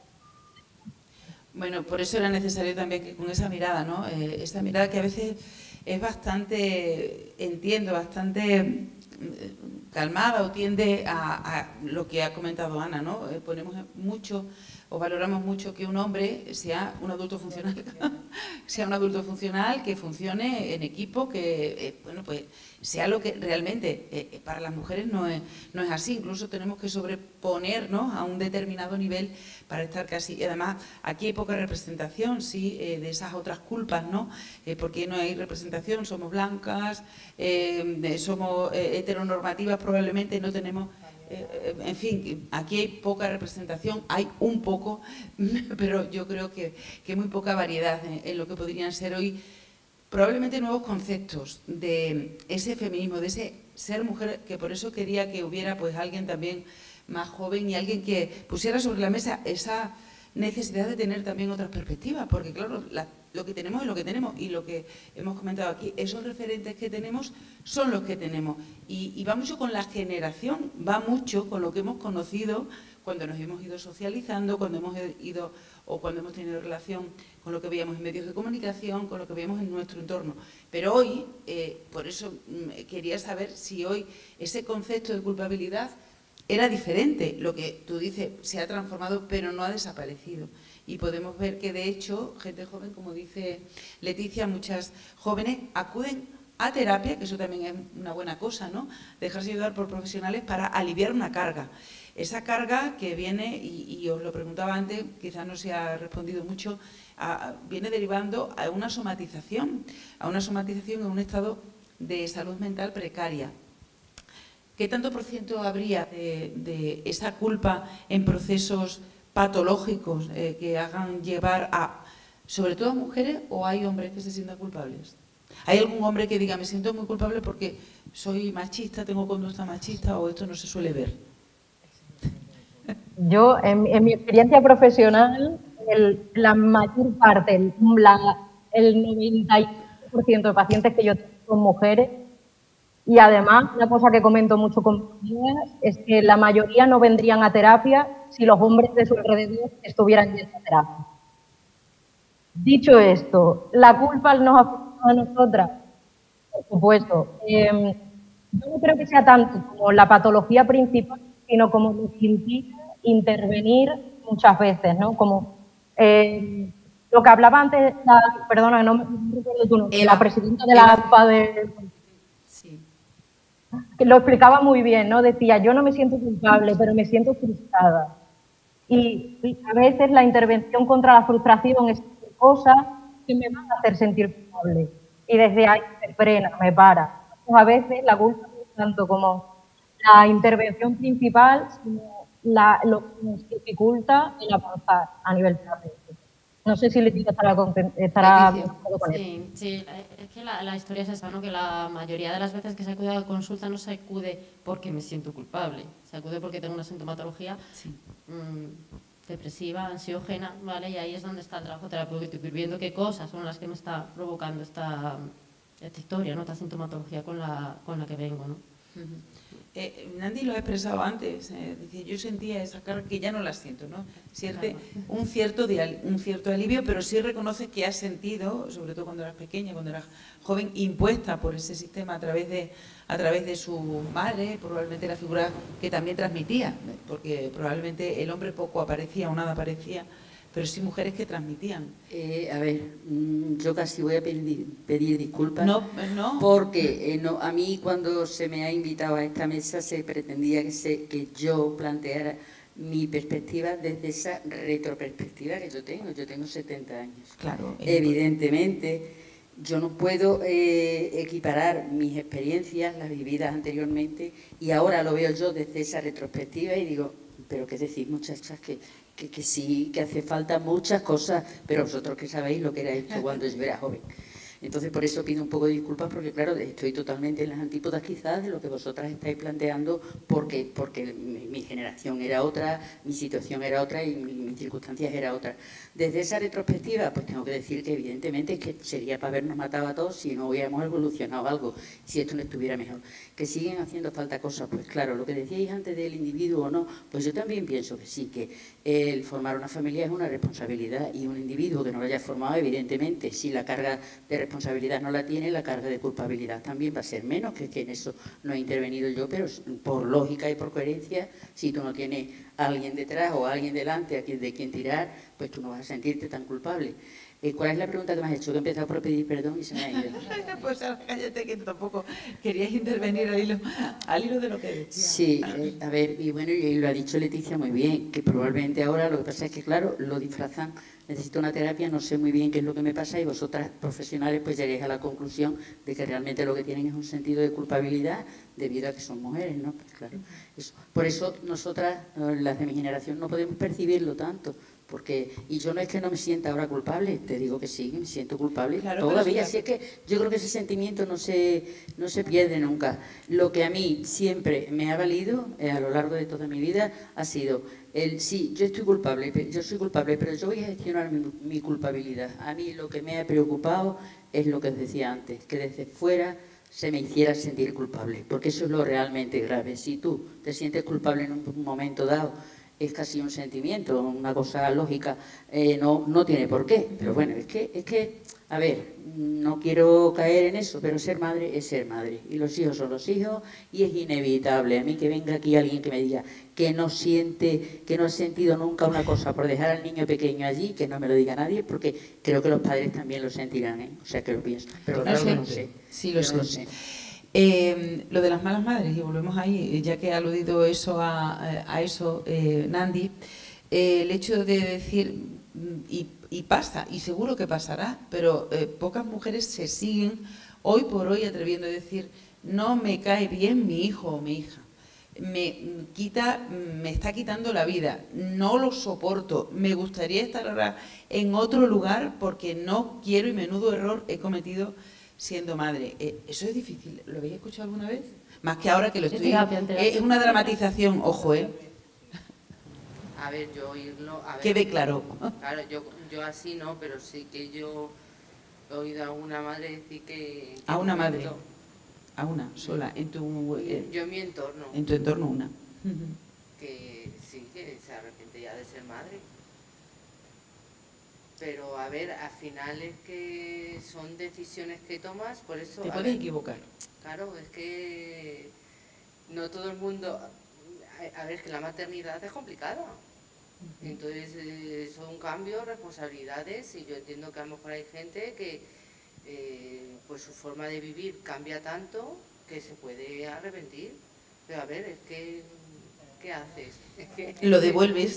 Bueno, por eso era necesario también que con esa mirada, ¿no? Eh, esa mirada que a veces es bastante, entiendo, bastante eh, calmada o tiende a, a lo que ha comentado Ana, ¿no? Eh, ponemos mucho o valoramos mucho que un hombre sea un adulto funcional, sea un adulto funcional que funcione en equipo, que, eh, bueno, pues sea lo que realmente eh, para las mujeres no es, no es así. Incluso tenemos que sobreponernos a un determinado nivel para estar casi... Y además, aquí hay poca representación, sí, eh, de esas otras culpas, ¿no? Eh, porque no hay representación, somos blancas, eh, somos eh, heteronormativas, probablemente no tenemos... Eh, en fin, aquí hay poca representación, hay un poco, pero yo creo que, que muy poca variedad en, en lo que podrían ser hoy probablemente nuevos conceptos de ese feminismo, de ese ser mujer, que por eso quería que hubiera pues alguien también más joven y alguien que pusiera sobre la mesa esa necesidad de tener también otras perspectivas, porque claro, la, lo que tenemos es lo que tenemos y lo que hemos comentado aquí, esos referentes que tenemos son los que tenemos y, y va mucho con la generación, va mucho con lo que hemos conocido cuando nos hemos ido socializando, cuando hemos ido o cuando hemos tenido relación con lo que veíamos en medios de comunicación, con lo que veíamos en nuestro entorno. Pero hoy, eh, por eso mm, quería saber si hoy ese concepto de culpabilidad era diferente. Lo que tú dices se ha transformado, pero no ha desaparecido. Y podemos ver que, de hecho, gente joven, como dice Leticia, muchas jóvenes acuden a terapia, que eso también es una buena cosa, ¿no? Dejarse ayudar por profesionales para aliviar una carga. Esa carga que viene, y, y os lo preguntaba antes, quizás no se ha respondido mucho, a, viene derivando a una somatización, a una somatización en un estado de salud mental precaria. ¿Qué tanto por ciento habría de, de esa culpa en procesos patológicos eh, que hagan llevar a, sobre todo a mujeres, o hay hombres que se sientan culpables? ¿Hay algún hombre que diga, me siento muy culpable porque soy machista, tengo conducta machista, o esto no se suele ver? Yo, en, en mi experiencia profesional, el, la mayor parte, el, la, el noventa y cinco por ciento de pacientes que yo tengo son mujeres, y además, una cosa que comento mucho con mis amigas es que la mayoría no vendrían a terapia si los hombres de su alrededor estuvieran yendo a terapia. Dicho esto, ¿la culpa nos afecta a nosotras? Por supuesto. Eh, yo no creo que sea tanto como la patología principal, sino como lo que implica intervenir muchas veces, ¿no? Como eh, lo que hablaba antes, la, perdona, no me recuerdo tu nombre, la presidenta de la A P A de... Sí. Que lo explicaba muy bien, ¿no? Decía, yo no me siento culpable, pero me siento frustrada. Y, y a veces la intervención contra la frustración es cosas que me van a hacer sentir culpable. Y desde ahí me frena, me para. Entonces, a veces la culpa no es tanto como la intervención principal, sino la, lo que nos dificulta el avanzar a nivel terapéutico. No sé si Leticia estará, estará con sí, sí, es que la, la historia es esa, ¿no? Que la mayoría de las veces que se acude a la consulta no se acude porque me siento culpable, se acude porque tengo una sintomatología sí. mmm, depresiva, ansiógena, ¿vale? Y ahí es donde está el trabajo terapéutico, ir viendo qué cosas son las que me está provocando esta, esta historia, ¿no? Esta sintomatología con la, con la que vengo, ¿no? Uh-huh. Eh, Nandi lo ha expresado antes, eh, dice, yo sentía esa carga que ya no la siento, ¿no? Siente un cierto, de, un cierto alivio, pero sí reconoce que has sentido, sobre todo cuando eras pequeña, cuando eras joven, impuesta por ese sistema a través de, a través de su madre, probablemente la figura que también transmitía, porque probablemente el hombre poco aparecía o nada aparecía, pero sí mujeres que transmitían. Eh, a ver, yo casi voy a pedir, pedir disculpas. No, no. Porque eh, no, a mí cuando se me ha invitado a esta mesa se pretendía que, se, que yo planteara mi perspectiva desde esa retroperspectiva que yo tengo. Yo tengo setenta años. Claro. Evidentemente, yo no puedo eh, equiparar mis experiencias, las vividas anteriormente, y ahora lo veo yo desde esa retrospectiva y digo, pero qué decir, muchachas, que... Que, que sí, que hace falta muchas cosas, pero vosotros que sabéis lo que era esto cuando yo era joven. Entonces, por eso pido un poco de disculpas, porque claro, estoy totalmente en las antípodas quizás de lo que vosotras estáis planteando, porque, porque mi, mi generación era otra, mi situación era otra y mi, mis circunstancias eran otras. Desde esa retrospectiva, pues tengo que decir que evidentemente es que sería para habernos matado a todos si no hubiéramos evolucionado algo, si esto no estuviera mejor. Que siguen haciendo falta cosas, pues claro, lo que decíais antes del individuo o no, pues yo también pienso que sí, que el formar una familia es una responsabilidad, y un individuo que no lo haya formado, evidentemente, si la carga de responsabilidad no la tiene, la carga de culpabilidad también va a ser menos, que, que en eso no he intervenido yo, pero por lógica y por coherencia, si tú no tienes a alguien detrás o a alguien delante a quien, de quien tirar, pues tú no vas a sentirte tan culpable. Eh, ¿Cuál es la pregunta que me has hecho? Que he empezado por pedir perdón y se me ha ido. Pues cállate, que tampoco querías intervenir al hilo, al hilo de lo que decía. Sí, eh, a ver, y bueno, y lo ha dicho Leticia muy bien, que probablemente ahora lo que pasa es que, claro, lo disfrazan, necesito una terapia, no sé muy bien qué es lo que me pasa, y vosotras, profesionales, pues lleguéis a la conclusión de que realmente lo que tienen es un sentido de culpabilidad debido a que son mujeres, ¿no? Pues claro, eso. Por eso nosotras, las de mi generación, no podemos percibirlo tanto. Porque, y yo no es que no me sienta ahora culpable, te digo que sí, me siento culpable, claro, todavía, sí es que yo creo que ese sentimiento no se, no se pierde nunca. Lo que a mí siempre me ha valido, eh, a lo largo de toda mi vida, ha sido el, sí, yo estoy culpable, yo soy culpable, pero yo voy a gestionar mi, mi culpabilidad. A mí lo que me ha preocupado es lo que os decía antes, que desde fuera se me hiciera sentir culpable, porque eso es lo realmente grave. Si tú te sientes culpable en un momento dado, es casi un sentimiento, una cosa lógica, eh, no, no tiene por qué. Pero bueno, es que, es que, a ver, no quiero caer en eso, pero ser madre es ser madre. Y los hijos son los hijos y es inevitable. A mí que venga aquí alguien que me diga que no siente, que no ha sentido nunca una cosa por dejar al niño pequeño allí, que no me lo diga nadie, porque creo que los padres también lo sentirán, ¿eh? O sea, que lo pienso. Pero claro que no sé. Sí, lo sé. lo sé. Eh, lo de las malas madres, y volvemos ahí, ya que ha aludido eso a, a eso, eh, Nandi, eh, el hecho de decir, y, y pasa, y seguro que pasará, pero eh, pocas mujeres se siguen hoy por hoy atreviendo a decir, no me cae bien mi hijo o mi hija, me quita, me está quitando la vida, no lo soporto, me gustaría estar ahora en otro lugar porque no quiero y menudo error he cometido siendo madre. Eh, eso es difícil. ¿Lo habéis escuchado alguna vez? Más que ahora que lo estoy... Es una dramatización, ojo, ¿eh? A ver, yo oírlo... A ver, quede claro. Claro, yo, yo así no, pero sí que yo he oído a una madre decir que... que a una momento, madre. A una, sola, en tu... Eh, yo en mi entorno. En tu entorno, una. Que sí, que se arrepentía de ser madre. Pero, a ver, al final es que son decisiones que tomas, por eso... Te a puedes ver, equivocar. Claro, es que no todo el mundo... A ver, que la maternidad es complicada. Entonces, eh, son cambios, responsabilidades, y yo entiendo que a lo mejor hay gente que eh, pues su forma de vivir cambia tanto que se puede arrepentir. Pero, a ver, es que... ¿Qué haces? Es que, lo devuelves.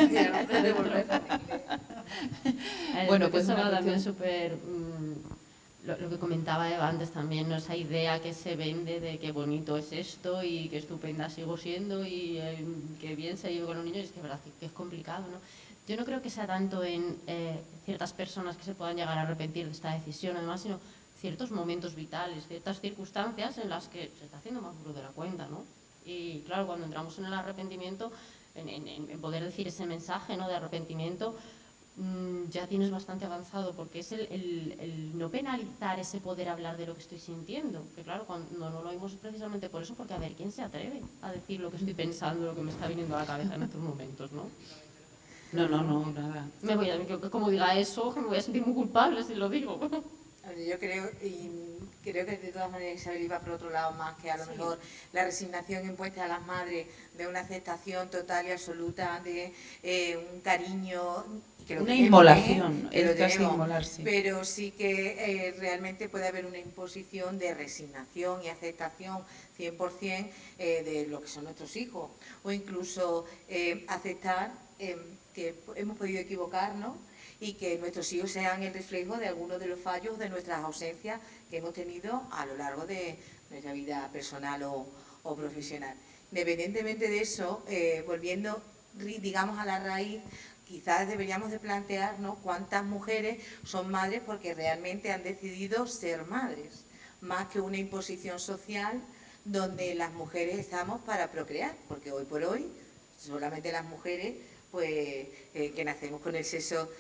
Bueno, pues eso va también súper... Mmm, lo, lo que comentaba Eva antes también, ¿no? Esa idea que se vende de qué bonito es esto y qué estupenda sigo siendo y eh, qué bien se vive con los niños, y es que es verdad que, que es complicado, ¿no? Yo no creo que sea tanto en eh, ciertas personas que se puedan llegar a arrepentir de esta decisión, además, sino ciertos momentos vitales, ciertas circunstancias en las que se está haciendo más duro de la cuenta, ¿no? Y claro, cuando entramos en el arrepentimiento, en, en, en poder decir ese mensaje, ¿no?, de arrepentimiento, mmm, ya tienes bastante avanzado, porque es el, el, el no penalizar ese poder hablar de lo que estoy sintiendo. Que claro, cuando no lo oímos precisamente por eso, porque a ver, ¿quién se atreve a decir lo que estoy pensando, lo que me está viniendo a la cabeza en estos momentos, ¿no? No, no, no, nada. Me voy a, como diga eso, me voy a sentir muy culpable si lo digo. Yo creo, y creo que de todas maneras Isabel iba por otro lado más, que a lo sí. mejor la resignación impuesta a las madres de una aceptación total y absoluta, de eh, un cariño... Que lo una tenemos, inmolación, ¿eh? es casi inmolarse. Pero sí que eh, realmente puede haber una imposición de resignación y aceptación cien por cien eh, de lo que son nuestros hijos, o incluso eh, aceptar eh, que hemos podido equivocarnos y que nuestros hijos sean el reflejo de algunos de los fallos, de nuestras ausencias que hemos tenido a lo largo de nuestra vida personal o, o profesional. Independientemente de eso, eh, volviendo, digamos, a la raíz, quizás deberíamos de plantearnos cuántas mujeres son madres porque realmente han decidido ser madres, más que una imposición social donde las mujeres estamos para procrear, porque hoy por hoy solamente las mujeres pues eh, que nacemos con el sexo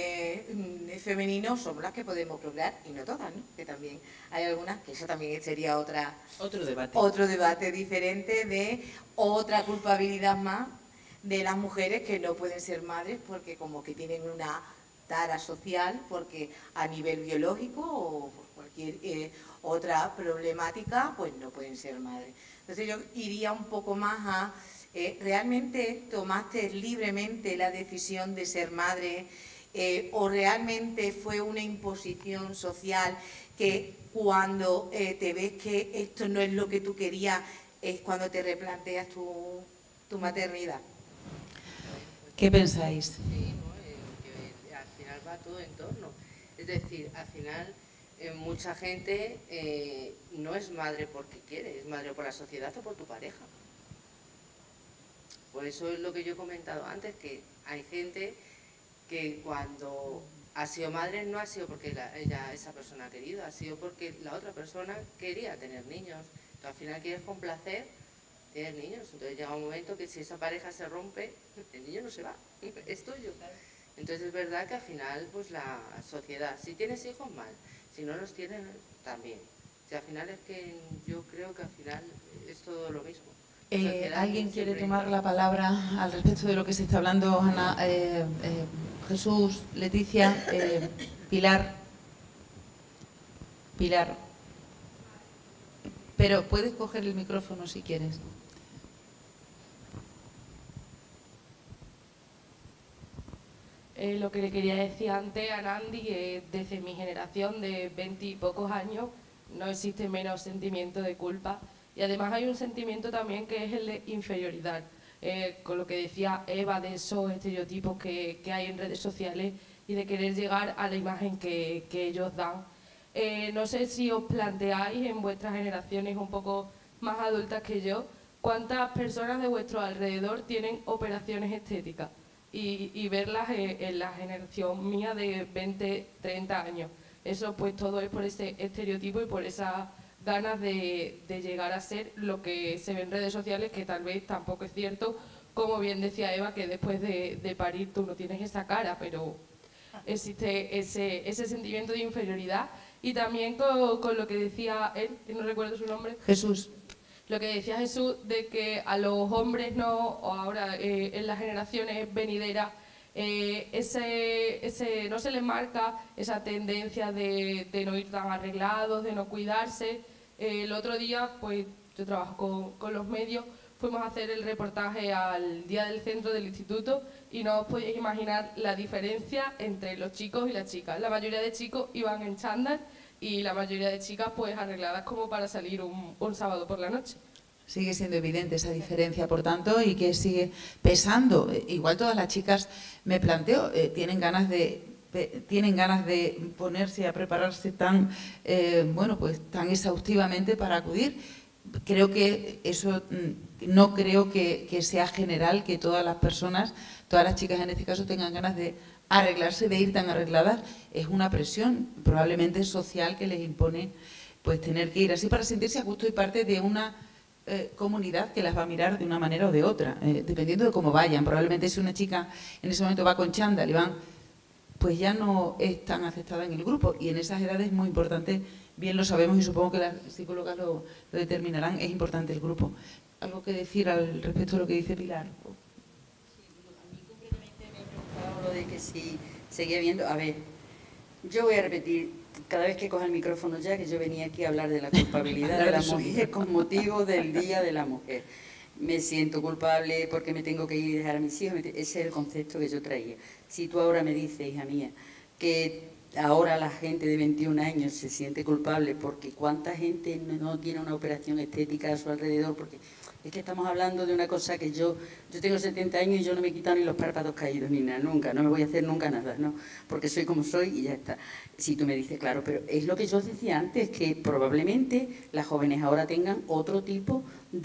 eh, femenino somos las que podemos procrear, y no todas, ¿no? Que también hay algunas, que eso también sería otra, otro debate otro debate diferente, de otra culpabilidad más de las mujeres que no pueden ser madres porque como que tienen una tara social, porque a nivel biológico o por cualquier eh, otra problemática pues no pueden ser madres. Entonces yo iría un poco más a Eh, ¿realmente tomaste libremente la decisión de ser madre eh, o realmente fue una imposición social que cuando eh, te ves que esto no es lo que tú querías es cuando te replanteas tu, tu maternidad? ¿Qué pensáis? Sí, ¿no? eh, que al final va todo en torno. Es decir, al final eh, mucha gente eh, no es madre porque quiere, es madre por la sociedad o por tu pareja. Por eso es lo que yo he comentado antes, que hay gente que cuando ha sido madre no ha sido porque la, ella, esa persona ha querido, ha sido porque la otra persona quería tener niños. Entonces, al final quieres complacer, tener niños. Entonces llega un momento que si esa pareja se rompe, el niño no se va, es tuyo. Entonces es verdad que al final pues la sociedad, si tienes hijos mal, si no los tienes también. O sea, al final es que yo creo que al final es todo lo mismo. Eh, ¿Alguien quiere tomar la palabra al respecto de lo que se está hablando, Ana, eh, eh, Jesús, Leticia, eh, Pilar? Pilar. Pero puedes coger el micrófono si quieres. Eh, lo que le quería decir antes a Nandi, eh, desde mi generación de veinte y pocos años no existe menos sentimiento de culpa, y además hay un sentimiento también que es el de inferioridad, eh, con lo que decía Eva de esos estereotipos que, que hay en redes sociales y de querer llegar a la imagen que, que ellos dan. Eh, no sé si os planteáis en vuestras generaciones un poco más adultas que yo, cuántas personas de vuestro alrededor tienen operaciones estéticas. Y, y verlas en, en la generación mía de veinte, treinta años. Eso pues todo es por ese estereotipo y por esas ganas de, de llegar a ser lo que se ve en redes sociales, que tal vez tampoco es cierto, como bien decía Eva, que después de, de parir tú no tienes esa cara, pero existe ese, ese sentimiento de inferioridad. Y también con, con lo que decía él, que no recuerdo su nombre. Jesús. Lo que decía Jesús de que a los hombres no, o ahora eh, en las generaciones venideras, eh, ese, ese, no se les marca esa tendencia de, de no ir tan arreglados, de no cuidarse. Eh, el otro día, pues yo trabajo con, con los medios, fuimos a hacer el reportaje al día del centro del instituto y no os podéis imaginar la diferencia entre los chicos y las chicas. La mayoría de chicos iban en chándal y la mayoría de chicas pues arregladas como para salir un, un sábado por la noche. Sigue siendo evidente esa diferencia, por tanto, y que sigue pesando. Igual todas las chicas, me planteo, eh, tienen ganas de tienen ganas de ponerse a prepararse tan eh, bueno, pues tan exhaustivamente para acudir. Creo que eso no creo que, que sea general, que todas las personas, todas las chicas en este caso tengan ganas de arreglarse, de ir tan arregladas. Es una presión probablemente social que les impone pues tener que ir así para sentirse a gusto y parte de una eh, comunidad que las va a mirar de una manera o de otra, eh, dependiendo de cómo vayan. Probablemente si una chica en ese momento va con chándal y van, pues ya no es tan aceptada en el grupo, y en esas edades es muy importante, bien lo sabemos y supongo que las psicólogas lo, lo determinarán, es importante el grupo. ¿Algo que decir al respecto de lo que dice Pilar? Lo de que si seguía viendo, a ver, yo voy a repetir cada vez que coja el micrófono ya que yo venía aquí a hablar de la culpabilidad de la mujer con motivo del Día de la Mujer. Me siento culpable porque me tengo que ir y dejar a mis hijos, ese es el concepto que yo traía. Si tú ahora me dices, hija mía, que ahora la gente de veintiún años se siente culpable porque cuánta gente no tiene una operación estética a su alrededor, porque es que estamos hablando de una cosa que yo, yo tengo setenta años y yo no me he quitado ni los párpados caídos ni nada, nunca, no me voy a hacer nunca nada, ¿no? Porque soy como soy y ya está. Si tú me dices, claro, pero es lo que yo os decía antes, que probablemente las jóvenes ahora tengan otro tipo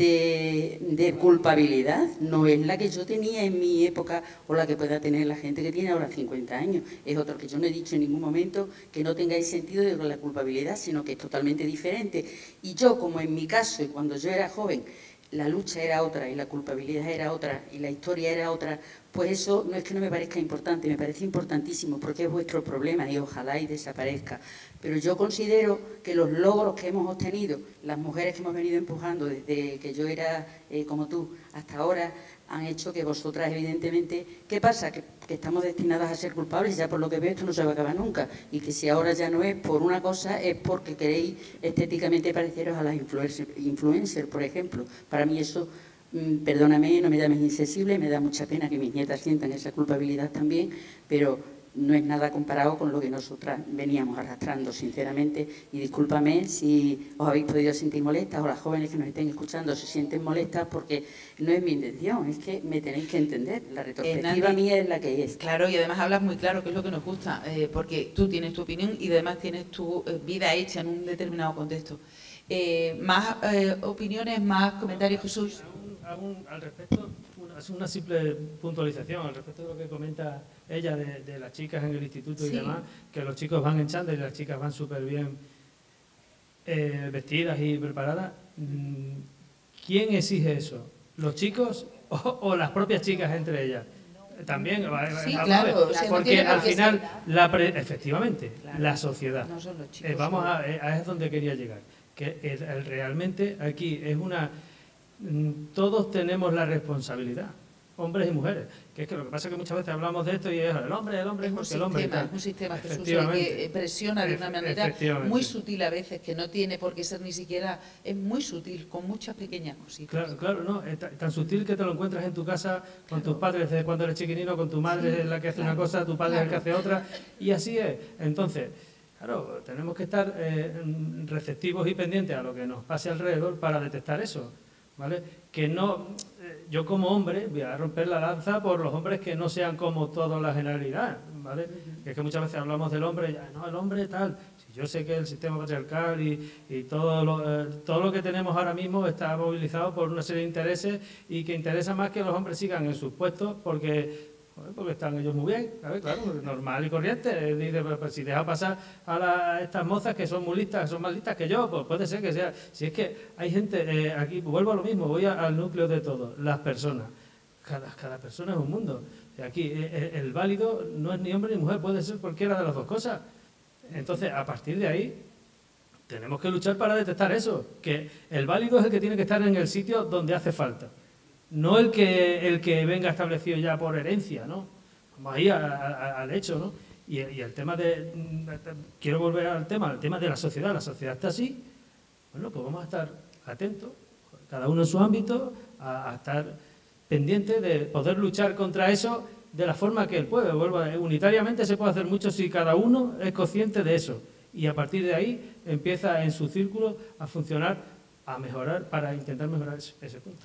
de, de culpabilidad, no es la que yo tenía en mi época o la que pueda tener la gente que tiene ahora cincuenta años, es otro que yo no he dicho en ningún momento que no tengáis sentido de la culpabilidad, sino que es totalmente diferente. Y yo, como en mi caso y cuando yo era joven, la lucha era otra y la culpabilidad era otra y la historia era otra, pues eso no es que no me parezca importante, me parece importantísimo porque es vuestro problema y ojalá y desaparezca. Pero yo considero que los logros que hemos obtenido, las mujeres que hemos venido empujando desde que yo era eh, como tú hasta ahora, han hecho que vosotras, evidentemente, ¿qué pasa? Que, que estamos destinadas a ser culpables, ya por lo que veo esto no se va a acabar nunca, y que si ahora ya no es por una cosa, es porque queréis estéticamente pareceros a las influencers, influencer, por ejemplo. Para mí eso, mmm, perdóname, no me da más insensible, me da mucha pena que mis nietas sientan esa culpabilidad también, pero no es nada comparado con lo que nosotras veníamos arrastrando, sinceramente, y discúlpame si os habéis podido sentir molestas o las jóvenes que nos estén escuchando se sienten molestas, porque no es mi intención, es que me tenéis que entender, la retrospectiva eh, mía es la que es. Claro, y además hablas muy claro, que es lo que nos gusta, eh, porque tú tienes tu opinión y además tienes tu eh, vida hecha en un determinado contexto. Eh, ¿Más eh, opiniones, más comentarios, Jesús? Aún, aún, al respecto, una, es una simple puntualización al respecto de lo que comenta ella de, de las chicas en el instituto y sí. demás, que los chicos van en chándal y las chicas van súper bien eh, vestidas y preparadas. ¿Quién exige eso? ¿Los chicos o, o las propias chicas entre ellas? También, sí, a, a, claro, a, o sea, porque no al final, la pre, efectivamente, claro, la sociedad, no son los chicos, eh, vamos no. a, a es donde quería llegar, que es, realmente aquí es una todos tenemos la responsabilidad, hombres y mujeres. Que es que lo que pasa es que muchas veces hablamos de esto y es el hombre, el hombre, es un porque el hombre sistema, y tal. es un sistema, Jesús, el Efectivamente. que presiona de una manera Efectivamente. muy sutil a veces, que no tiene por qué ser ni siquiera, es muy sutil, con muchas pequeñas cositas. Claro, claro, no, es tan sutil que te lo encuentras en tu casa con tus padres desde cuando eres chiquinino, con tu madre Sí, es la que hace claro, una cosa, tu padre es el que claro. hace otra, y así es. Entonces, claro, tenemos que estar eh, receptivos y pendientes a lo que nos pase alrededor para detectar eso, ¿vale? Que no, eh, yo como hombre voy a romper la lanza por los hombres que no sean como toda la generalidad, ¿vale? Uh-huh. Que es que muchas veces hablamos del hombre, ya, no, el hombre tal. Si yo sé que el sistema patriarcal y, y todo, lo, eh, todo lo que tenemos ahora mismo está movilizado por una serie de intereses y que interesa más que los hombres sigan en sus puestos porque... porque están ellos muy bien, ¿sabes? Claro, normal y corriente. Dice, pues, si deja pasar a, la, a estas mozas que son muy listas, que son más listas que yo, pues puede ser que sea. Si es que hay gente, eh, aquí vuelvo a lo mismo, voy a, al núcleo de todo, las personas. Cada, cada persona es un mundo. Aquí eh, el válido no es ni hombre ni mujer, puede ser cualquiera de las dos cosas. Entonces, a partir de ahí, tenemos que luchar para detectar eso, que el válido es el que tiene que estar en el sitio donde hace falta. No el que el que venga establecido ya por herencia, ¿no? Vamos ahí a, a, al hecho, ¿no? Y, y el tema de... Quiero volver al tema, al tema de la sociedad. La sociedad está así. Bueno, pues vamos a estar atentos, cada uno en su ámbito, a, a estar pendientes de poder luchar contra eso de la forma que él puede. Vuelvo a, unitariamente se puede hacer mucho si cada uno es consciente de eso. Y a partir de ahí empieza en su círculo a funcionar, a mejorar, para intentar mejorar ese, ese punto.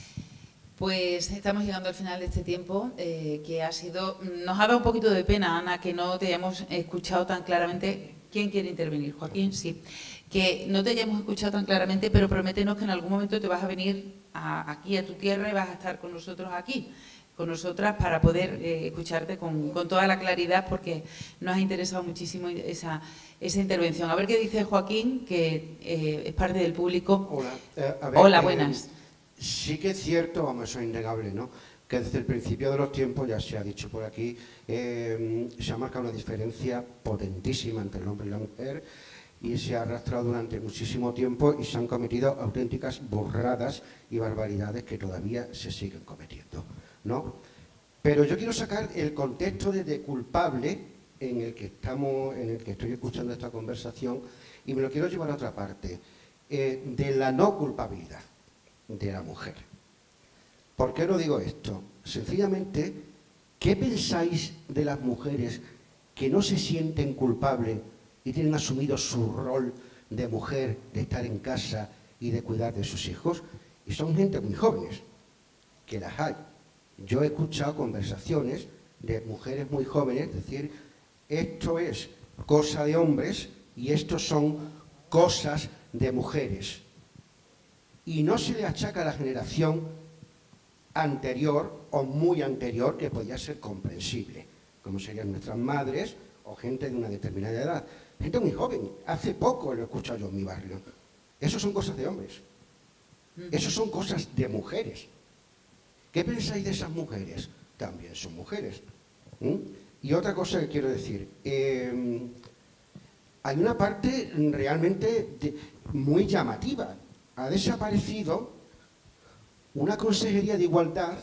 Pues estamos llegando al final de este tiempo, eh, que ha sido... Nos ha dado un poquito de pena, Ana, que no te hayamos escuchado tan claramente. ¿Quién quiere intervenir? Joaquín, sí. Que no te hayamos escuchado tan claramente, pero prométenos que en algún momento te vas a venir a, aquí a tu tierra y vas a estar con nosotros aquí, con nosotras, para poder eh, escucharte con, con toda la claridad, porque nos ha interesado muchísimo esa, esa intervención. A ver qué dice Joaquín, que eh, es parte del público. Hola, eh, a ver, Hola, eh, buenas. Sí que es cierto, vamos, eso es innegable, ¿no? Que desde el principio de los tiempos, ya se ha dicho por aquí, eh, se ha marcado una diferencia potentísima entre el hombre y la mujer y se ha arrastrado durante muchísimo tiempo y se han cometido auténticas burradas y barbaridades que todavía se siguen cometiendo, ¿no? Pero yo quiero sacar el contexto de, de culpable en el que estamos, en el que estoy escuchando esta conversación y me lo quiero llevar a otra parte, eh, de la no culpabilidad de la mujer. ¿Por qué lo digo esto? Sencillamente, ¿qué pensáis de las mujeres que no se sienten culpables y tienen asumido su rol de mujer, de estar en casa y de cuidar de sus hijos? Y son gente muy jóvenes, que las hay. Yo he escuchado conversaciones de mujeres muy jóvenes decir, esto es cosa de hombres y esto son cosas de mujeres. Y no se le achaca a la generación anterior o muy anterior, que podía ser comprensible, como serían nuestras madres o gente de una determinada edad. Gente muy joven, hace poco lo he escuchado yo en mi barrio. Eso son cosas de hombres, eso son cosas de mujeres. ¿Qué pensáis de esas mujeres? También son mujeres. ¿Mm? Y otra cosa que quiero decir, eh, hay una parte realmente de, muy llamativa. Ha desaparecido una consejería de igualdad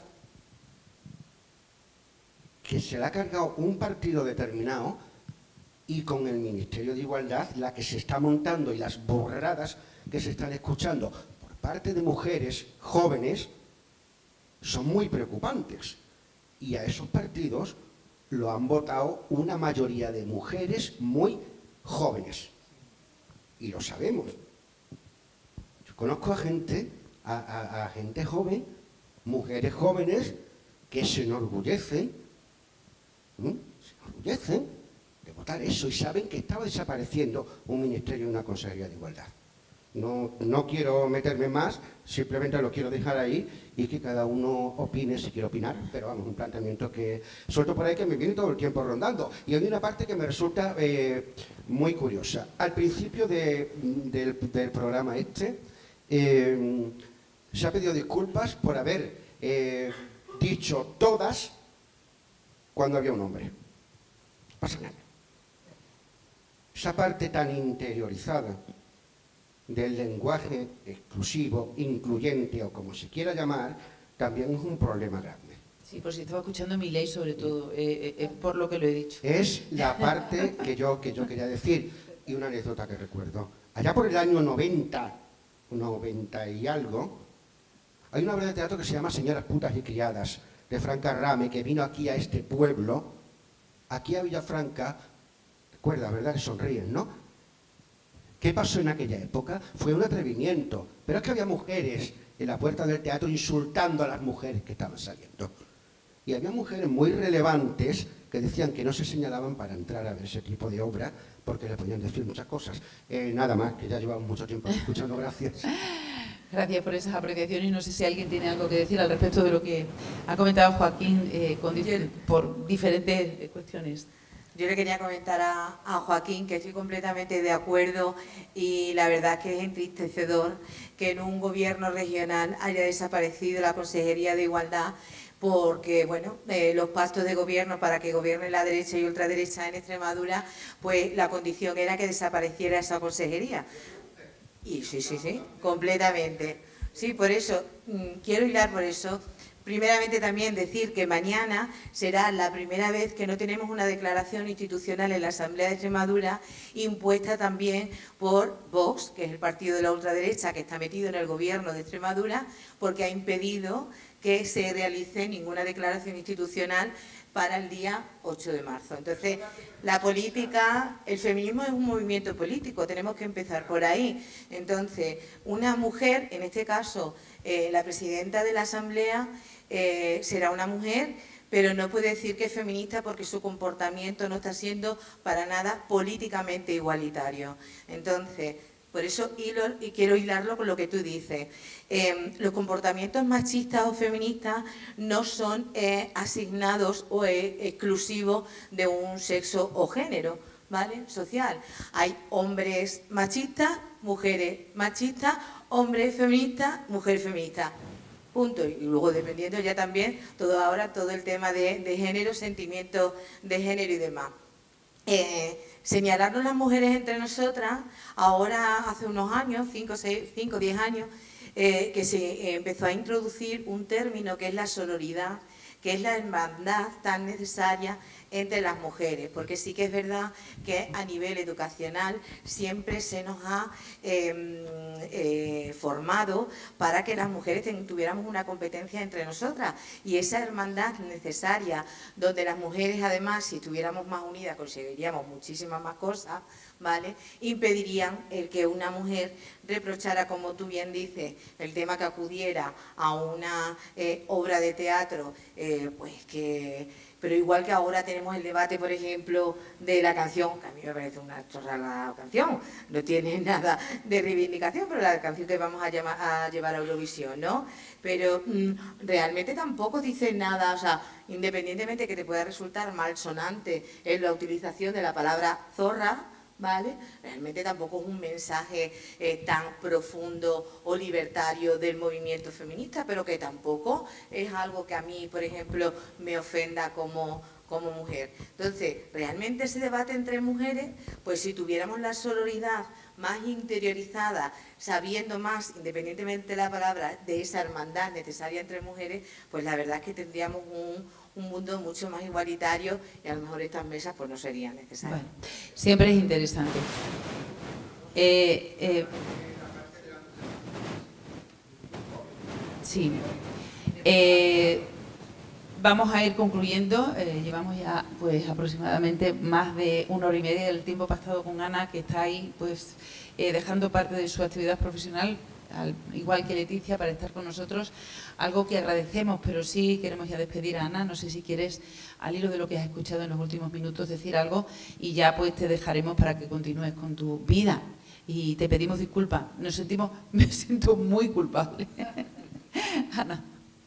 que se la ha cargado un partido determinado y con el Ministerio de Igualdad la que se está montando y las borradas que se están escuchando por parte de mujeres jóvenes son muy preocupantes. Y a esos partidos lo han votado una mayoría de mujeres muy jóvenes. Y lo sabemos. Conozco a gente, a, a, a gente joven, mujeres jóvenes, que se enorgullecen, ¿sí? se enorgullecen de votar eso y saben que estaba desapareciendo un ministerio y una consejería de igualdad. No, no quiero meterme más, simplemente lo quiero dejar ahí y que cada uno opine si quiere opinar, pero vamos, un planteamiento que suelto por ahí que me viene todo el tiempo rondando. Y hay una parte que me resulta eh, muy curiosa. Al principio de, del, del programa este, Eh, se ha pedido disculpas por haber eh, dicho todas cuando había un hombre. No pasa nada. Esa parte tan interiorizada del lenguaje exclusivo, incluyente o como se quiera llamar, también es un problema grande. Sí, pues si estaba escuchando mi ley sobre todo, eh, eh, por lo que lo he dicho. Es la parte que yo, que yo quería decir, y una anécdota que recuerdo. Allá por el año noventa, noventa y algo, hay una obra de teatro que se llama Señoras putas y criadas, de Franca Rame, que vino aquí a este pueblo, aquí a Villafranca, recuerda, ¿verdad? Que sonríen, ¿no? ¿Qué pasó en aquella época? Fue un atrevimiento, pero es que había mujeres en la puerta del teatro insultando a las mujeres que estaban saliendo. Y había mujeres muy relevantes que decían que no se señalaban para entrar a ver ese tipo de obra porque le podían decir muchas cosas. Eh, nada más, que ya llevamos mucho tiempo escuchando, gracias. Gracias por esas apreciaciones y no sé si alguien tiene algo que decir al respecto de lo que ha comentado Joaquín eh, con, por diferentes cuestiones. Yo le quería comentar a, a Joaquín que estoy completamente de acuerdo y la verdad que es entristecedor que en un gobierno regional haya desaparecido la Consejería de Igualdad porque, bueno, eh, los pactos de gobierno para que gobierne la derecha y ultraderecha en Extremadura, pues la condición era que desapareciera esa consejería. Y sí, sí, sí, completamente. Sí, por eso, mmm, quiero hilar por eso. Primeramente también decir que mañana será la primera vez que no tenemos una declaración institucional en la Asamblea de Extremadura impuesta también por Vox, que es el partido de la ultraderecha que está metido en el gobierno de Extremadura, porque ha impedido que se realice ninguna declaración institucional para el día ocho de marzo. Entonces, la política, el feminismo es un movimiento político, tenemos que empezar por ahí. Entonces, una mujer, en este caso, eh, la presidenta de la Asamblea, eh, será una mujer, pero no puede decir que es feminista porque su comportamiento no está siendo para nada políticamente igualitario. Entonces, por eso hilo, y quiero hilarlo con lo que tú dices. Eh, los comportamientos machistas o feministas no son eh, asignados o eh, exclusivos de un sexo o género, ¿vale? Social. Hay hombres machistas, mujeres machistas, hombres feministas, mujeres feministas. Punto. Y luego dependiendo ya también todo ahora todo el tema de, de género, sentimientos de género y demás. Eh, señalarnos las mujeres entre nosotras, ahora hace unos años, cinco, seis, cinco, diez años, eh, que se eh, empezó a introducir un término que es la sororidad, que es la hermandad tan necesaria entre las mujeres, porque sí que es verdad que a nivel educacional siempre se nos ha eh, eh, formado para que las mujeres tuviéramos una competencia entre nosotras y esa hermandad necesaria, donde las mujeres además, si estuviéramos más unidas, conseguiríamos muchísimas más cosas, ¿vale? Impedirían el que una mujer reprochara, como tú bien dices, el tema que acudiera a una eh, obra de teatro, eh, pues que... Pero igual que ahora tenemos el debate, por ejemplo, de la canción, que a mí me parece una chorrada la canción, no tiene nada de reivindicación, pero la canción que vamos a, llamar, a llevar a Eurovisión, ¿no? Pero mmm, realmente tampoco dice nada, o sea, independientemente que te pueda resultar malsonante en la utilización de la palabra zorra, ¿vale? Realmente tampoco es un mensaje eh, tan profundo o libertario del movimiento feminista, pero que tampoco es algo que a mí, por ejemplo, me ofenda como, como mujer. Entonces, realmente ese debate entre mujeres, pues si tuviéramos la sororidad más interiorizada, sabiendo más, independientemente de la palabra, de esa hermandad necesaria entre mujeres, pues la verdad es que tendríamos un... un mundo mucho más igualitario y a lo mejor estas mesas pues no serían necesarias. Bueno, siempre es interesante. Eh, eh, sí. Eh, vamos a ir concluyendo. Eh, llevamos ya pues aproximadamente más de una hora y media del tiempo pactado con Ana, que está ahí pues eh, dejando parte de su actividad profesional, al igual que Leticia, para estar con nosotros, algo que agradecemos, pero sí queremos ya despedir a Ana. No sé si quieres, al hilo de lo que has escuchado en los últimos minutos, decir algo y ya pues te dejaremos para que continúes con tu vida. Y te pedimos disculpas, nos sentimos, me siento muy culpable. Ana.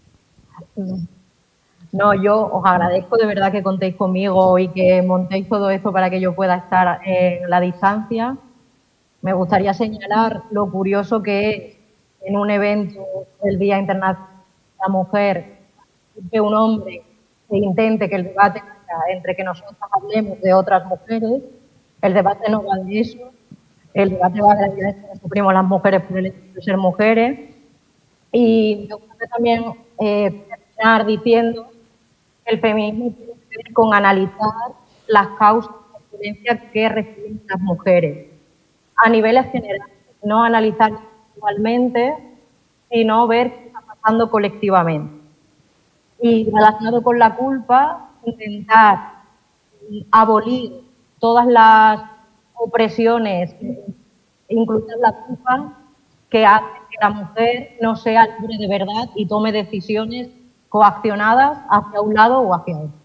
No, yo os agradezco de verdad que contéis conmigo y que montéis todo esto para que yo pueda estar en la distancia. Me gustaría señalar lo curioso que es en un evento del Día Internacional de la Mujer que un hombre que intente que el debate sea entre que nosotros hablemos de otras mujeres. El debate no va de eso. el debate va de la violencia que sufrimos las mujeres por el hecho de ser mujeres. Y me gustaría también eh, terminar diciendo que el feminismo tiene que ver con analizar las causas de la violencia que reciben las mujeres a niveles generales, no analizar individualmente, sino ver qué está pasando colectivamente. Y relacionado con la culpa, intentar abolir todas las opresiones, incluidas la culpa, que hacen que la mujer no sea libre de verdad y tome decisiones coaccionadas hacia un lado o hacia otro.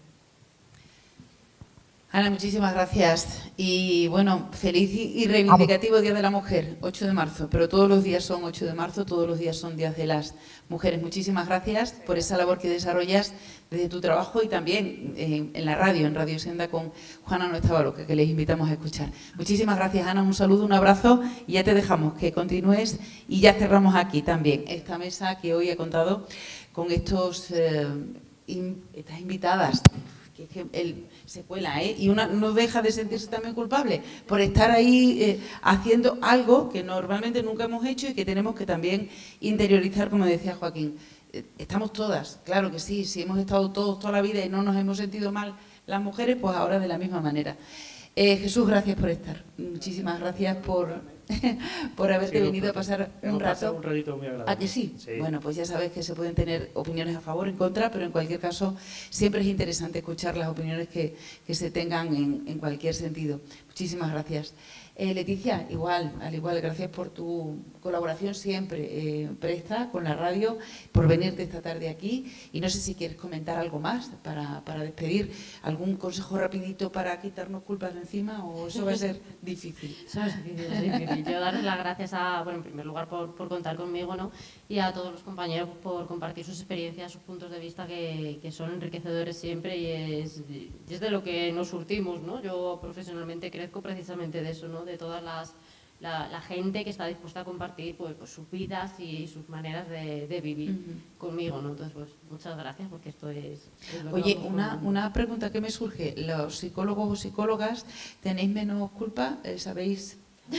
Ana, muchísimas gracias. Y bueno, feliz y reivindicativo Día de la Mujer, ocho de marzo, pero todos los días son ocho de marzo, todos los días son días de las mujeres. Muchísimas gracias por esa labor que desarrollas desde tu trabajo y también eh, en la radio, en Radio Senda con Juana No Estaba Loca, que les invitamos a escuchar. Muchísimas gracias, Ana, un saludo, un abrazo y ya te dejamos que continúes y ya cerramos aquí también esta mesa que hoy he contado con estos, eh, in, estas invitadas. Que, que el, se cuela, ¿eh? Y una no deja de sentirse también culpable por estar ahí eh, haciendo algo que normalmente nunca hemos hecho y que tenemos que también interiorizar, como decía Joaquín. Eh, estamos todas, claro que sí, si hemos estado todos toda la vida y no nos hemos sentido mal las mujeres, pues ahora de la misma manera. Eh, Jesús, gracias por estar. Muchísimas gracias por, por haberte sí, venido a pasar un rato. Un ratito muy agradable. ¿A que sí? Sí. Bueno, pues ya sabes que se pueden tener opiniones a favor o en contra, pero en cualquier caso siempre es interesante escuchar las opiniones que, que se tengan en, en cualquier sentido. Muchísimas gracias. Eh, Leticia, igual, al igual, gracias por tu colaboración siempre eh, presta con la radio, por venirte esta tarde aquí. Y no sé si quieres comentar algo más para, para despedir, algún consejo rapidito para quitarnos culpas de encima, o eso va a ser difícil. Eso es difícil, es difícil. Yo darles las gracias a, bueno, en primer lugar por, por contar conmigo, ¿no? Y a todos los compañeros por compartir sus experiencias, sus puntos de vista que, que son enriquecedores siempre y es, y es de lo que nos surtimos, ¿no? Yo profesionalmente crezco precisamente de eso, ¿no? De todas las la, la gente que está dispuesta a compartir pues, pues sus vidas y sus maneras de, de vivir uh-huh. conmigo, ¿no? Entonces, pues muchas gracias porque esto es... es Oye, una, una pregunta que me surge, ¿los psicólogos o psicólogas tenéis menos culpa? ¿Sabéis...?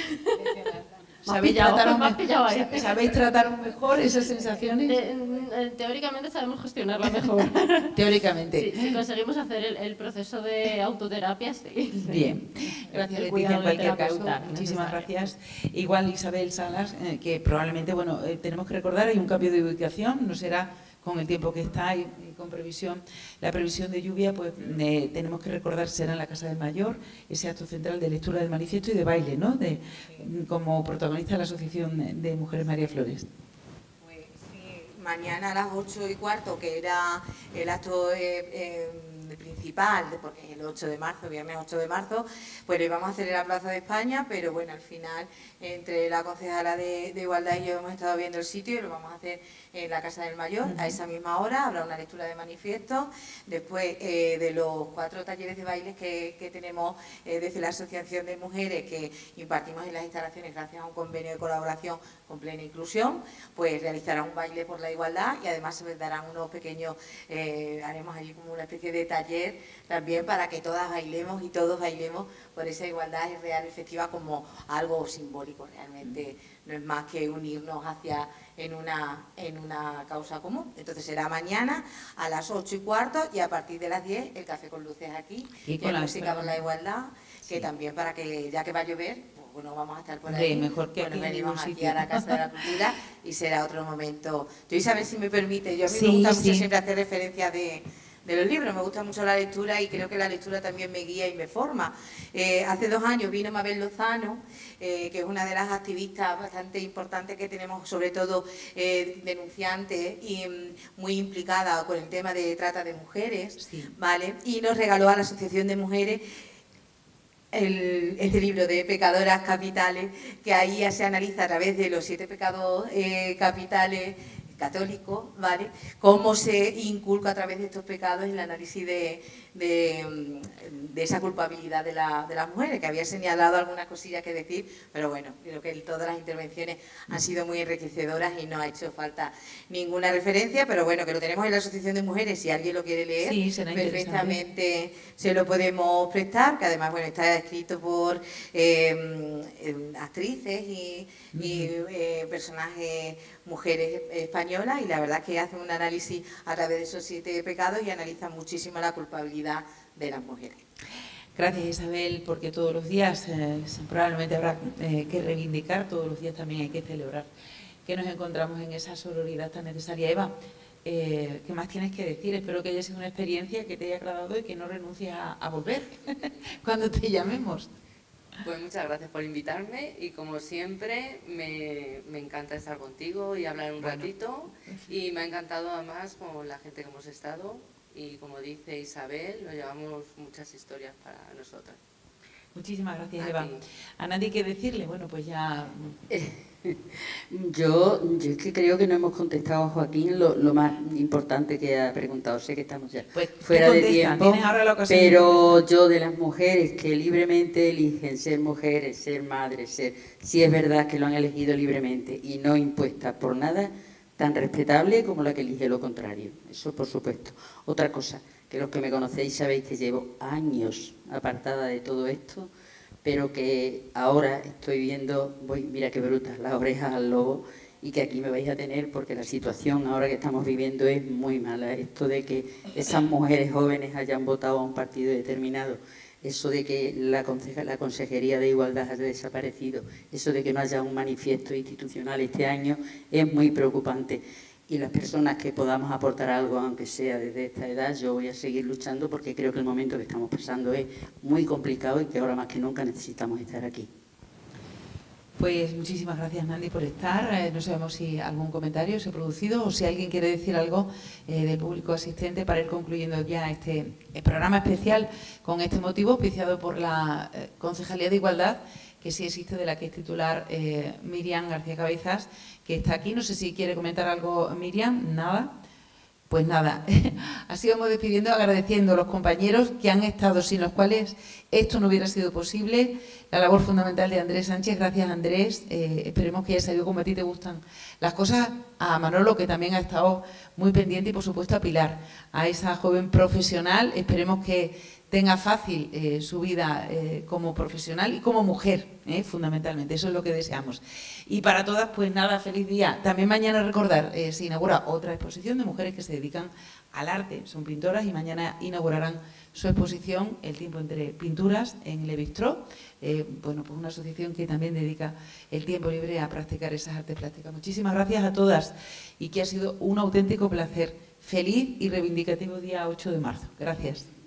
¿Sabéis trataros, me, ¿Sabéis trataros mejor esas sensaciones? De, teóricamente sabemos gestionarla mejor. Teóricamente. Sí, si conseguimos hacer el, el proceso de autoterapia, sí. Bien. Gracias, Leticia, en cualquier caso. Muchísimas gracias. Igual Isabel Salas, eh, que probablemente, bueno, eh, tenemos que recordar, hay un cambio de ubicación, no será con el tiempo que está y, y con previsión, la previsión de lluvia, pues eh, tenemos que recordar, será en la Casa del Mayor, ese acto central de lectura del manifiesto y de baile, ¿no? De, como protagonista de la Asociación de Mujeres María Flores. Pues sí, mañana a las ocho y cuarto, que era el acto eh, eh, principal, porque es el ocho de marzo, viernes ocho de marzo, pues lo íbamos a hacer en la Plaza de España, pero bueno, al final, entre la concejala de, de Igualdad y yo hemos estado viendo el sitio y lo vamos a hacer en la Casa del Mayor. A esa misma hora habrá una lectura de manifiesto, después eh, de los cuatro talleres de bailes que, que tenemos eh, desde la Asociación de Mujeres que impartimos en las instalaciones gracias a un convenio de colaboración con Plena Inclusión, pues realizarán un baile por la igualdad y además se darán unos pequeños, eh, haremos allí como una especie de taller también para que todas bailemos y todos bailemos por esa igualdad real, efectiva, como algo simbólico realmente. No es más que unirnos hacia en una, en una causa común. Entonces será mañana a las ocho y cuarto y a partir de las diez el Café con Luces aquí, y con la música por la igualdad, que sí. También para que, ya que va a llover, pues bueno, vamos a estar por ahí. Sí, mejor que bueno, aquí venimos aquí sitio. a la Casa de la Cultura y será otro momento. Yo, Isabel, si me permite, yo a mí sí, me gusta sí. mucho siempre hacer referencia de... de los libros, me gusta mucho la lectura y creo que la lectura también me guía y me forma. Eh, hace dos años vino Mabel Lozano, eh, que es una de las activistas bastante importantes que tenemos, sobre todo eh, denunciante y mm, muy implicada con el tema de trata de mujeres, sí. ¿Vale? Y nos regaló a la Asociación de Mujeres El, este libro de Pecadoras Capitales, que ahí ya se analiza a través de los siete pecados eh, capitales católico, ¿vale? Cómo se inculca a través de estos pecados el análisis de, de, de esa culpabilidad de, la, de las mujeres, que había señalado algunas cosillas que decir, pero bueno, creo que todas las intervenciones han sido muy enriquecedoras y no ha hecho falta ninguna referencia, pero bueno, que lo tenemos en la Asociación de Mujeres, si alguien lo quiere leer, sí, perfectamente se lo podemos prestar, que además, bueno, está escrito por... Eh, eh, actrices y, y eh, personajes, mujeres españolas, y la verdad que hacen un análisis a través de esos siete pecados y analizan muchísimo la culpabilidad de las mujeres. Gracias, Isabel, porque todos los días eh, probablemente habrá eh, que reivindicar, todos los días también hay que celebrar que nos encontramos en esa sororidad tan necesaria. Eva, eh, ¿qué más tienes que decir? Espero que haya sido una experiencia que te haya agradado y que no renuncies a, a volver cuando te llamemos. Pues muchas gracias por invitarme y como siempre me, me encanta estar contigo y hablar un bueno, ratito y me ha encantado además con la gente que hemos estado y como dice Isabel, nos llevamos muchas historias para nosotras. Muchísimas gracias, Eva. ¿A nadie que decirle? Bueno, pues ya... Yo, yo es que creo que no hemos contestado a Joaquín lo, lo más importante que ha preguntado. Sé que estamos ya pues, fuera de tiempo, ahora la ocasión pero yo de las mujeres que libremente eligen ser mujeres, ser madres, ser... Si es verdad que lo han elegido libremente y no impuestas por nada, tan respetable como la que elige lo contrario. Eso por supuesto. Otra cosa, que los que me conocéis sabéis que llevo años apartada de todo esto, pero que ahora estoy viendo, voy, mira qué bruta, las orejas al lobo, y que aquí me vais a tener porque la situación ahora que estamos viviendo es muy mala. Esto de que esas mujeres jóvenes hayan votado a un partido determinado, eso de que la, conseja, la Consejería de Igualdad haya desaparecido, eso de que no haya un manifiesto institucional este año, es muy preocupante. Y las personas que podamos aportar algo, aunque sea desde esta edad, yo voy a seguir luchando porque creo que el momento que estamos pasando es muy complicado y que ahora más que nunca necesitamos estar aquí. Pues muchísimas gracias, Nandi, por estar. Eh, no sabemos si algún comentario se ha producido o si alguien quiere decir algo eh, del público asistente para ir concluyendo ya este eh, programa especial con este motivo, auspiciado por la eh, Concejalía de Igualdad, que sí existe, de la que es titular eh, Miriam García Cabezas, que está aquí. No sé si quiere comentar algo, Miriam. ¿Nada? Pues nada, así vamos despidiendo, agradeciendo a los compañeros que han estado, sin los cuales esto no hubiera sido posible. La labor fundamental de Andrés Sánchez, gracias Andrés, eh, esperemos que haya sabido como a ti te gustan las cosas, a Manolo, que también ha estado muy pendiente, y por supuesto a Pilar, a esa joven profesional. Esperemos que tenga fácil eh, su vida eh, como profesional y como mujer, eh, fundamentalmente, eso es lo que deseamos. Y para todas, pues nada, feliz día. También mañana, recordar, eh, se inaugura otra exposición de mujeres que se dedican al arte, son pintoras, y mañana inaugurarán su exposición El tiempo entre pinturas en Le Bistró, eh, bueno, pues una asociación que también dedica el tiempo libre a practicar esas artes plásticas. Muchísimas gracias a todas y que ha sido un auténtico placer. Feliz y reivindicativo día ocho de marzo. Gracias.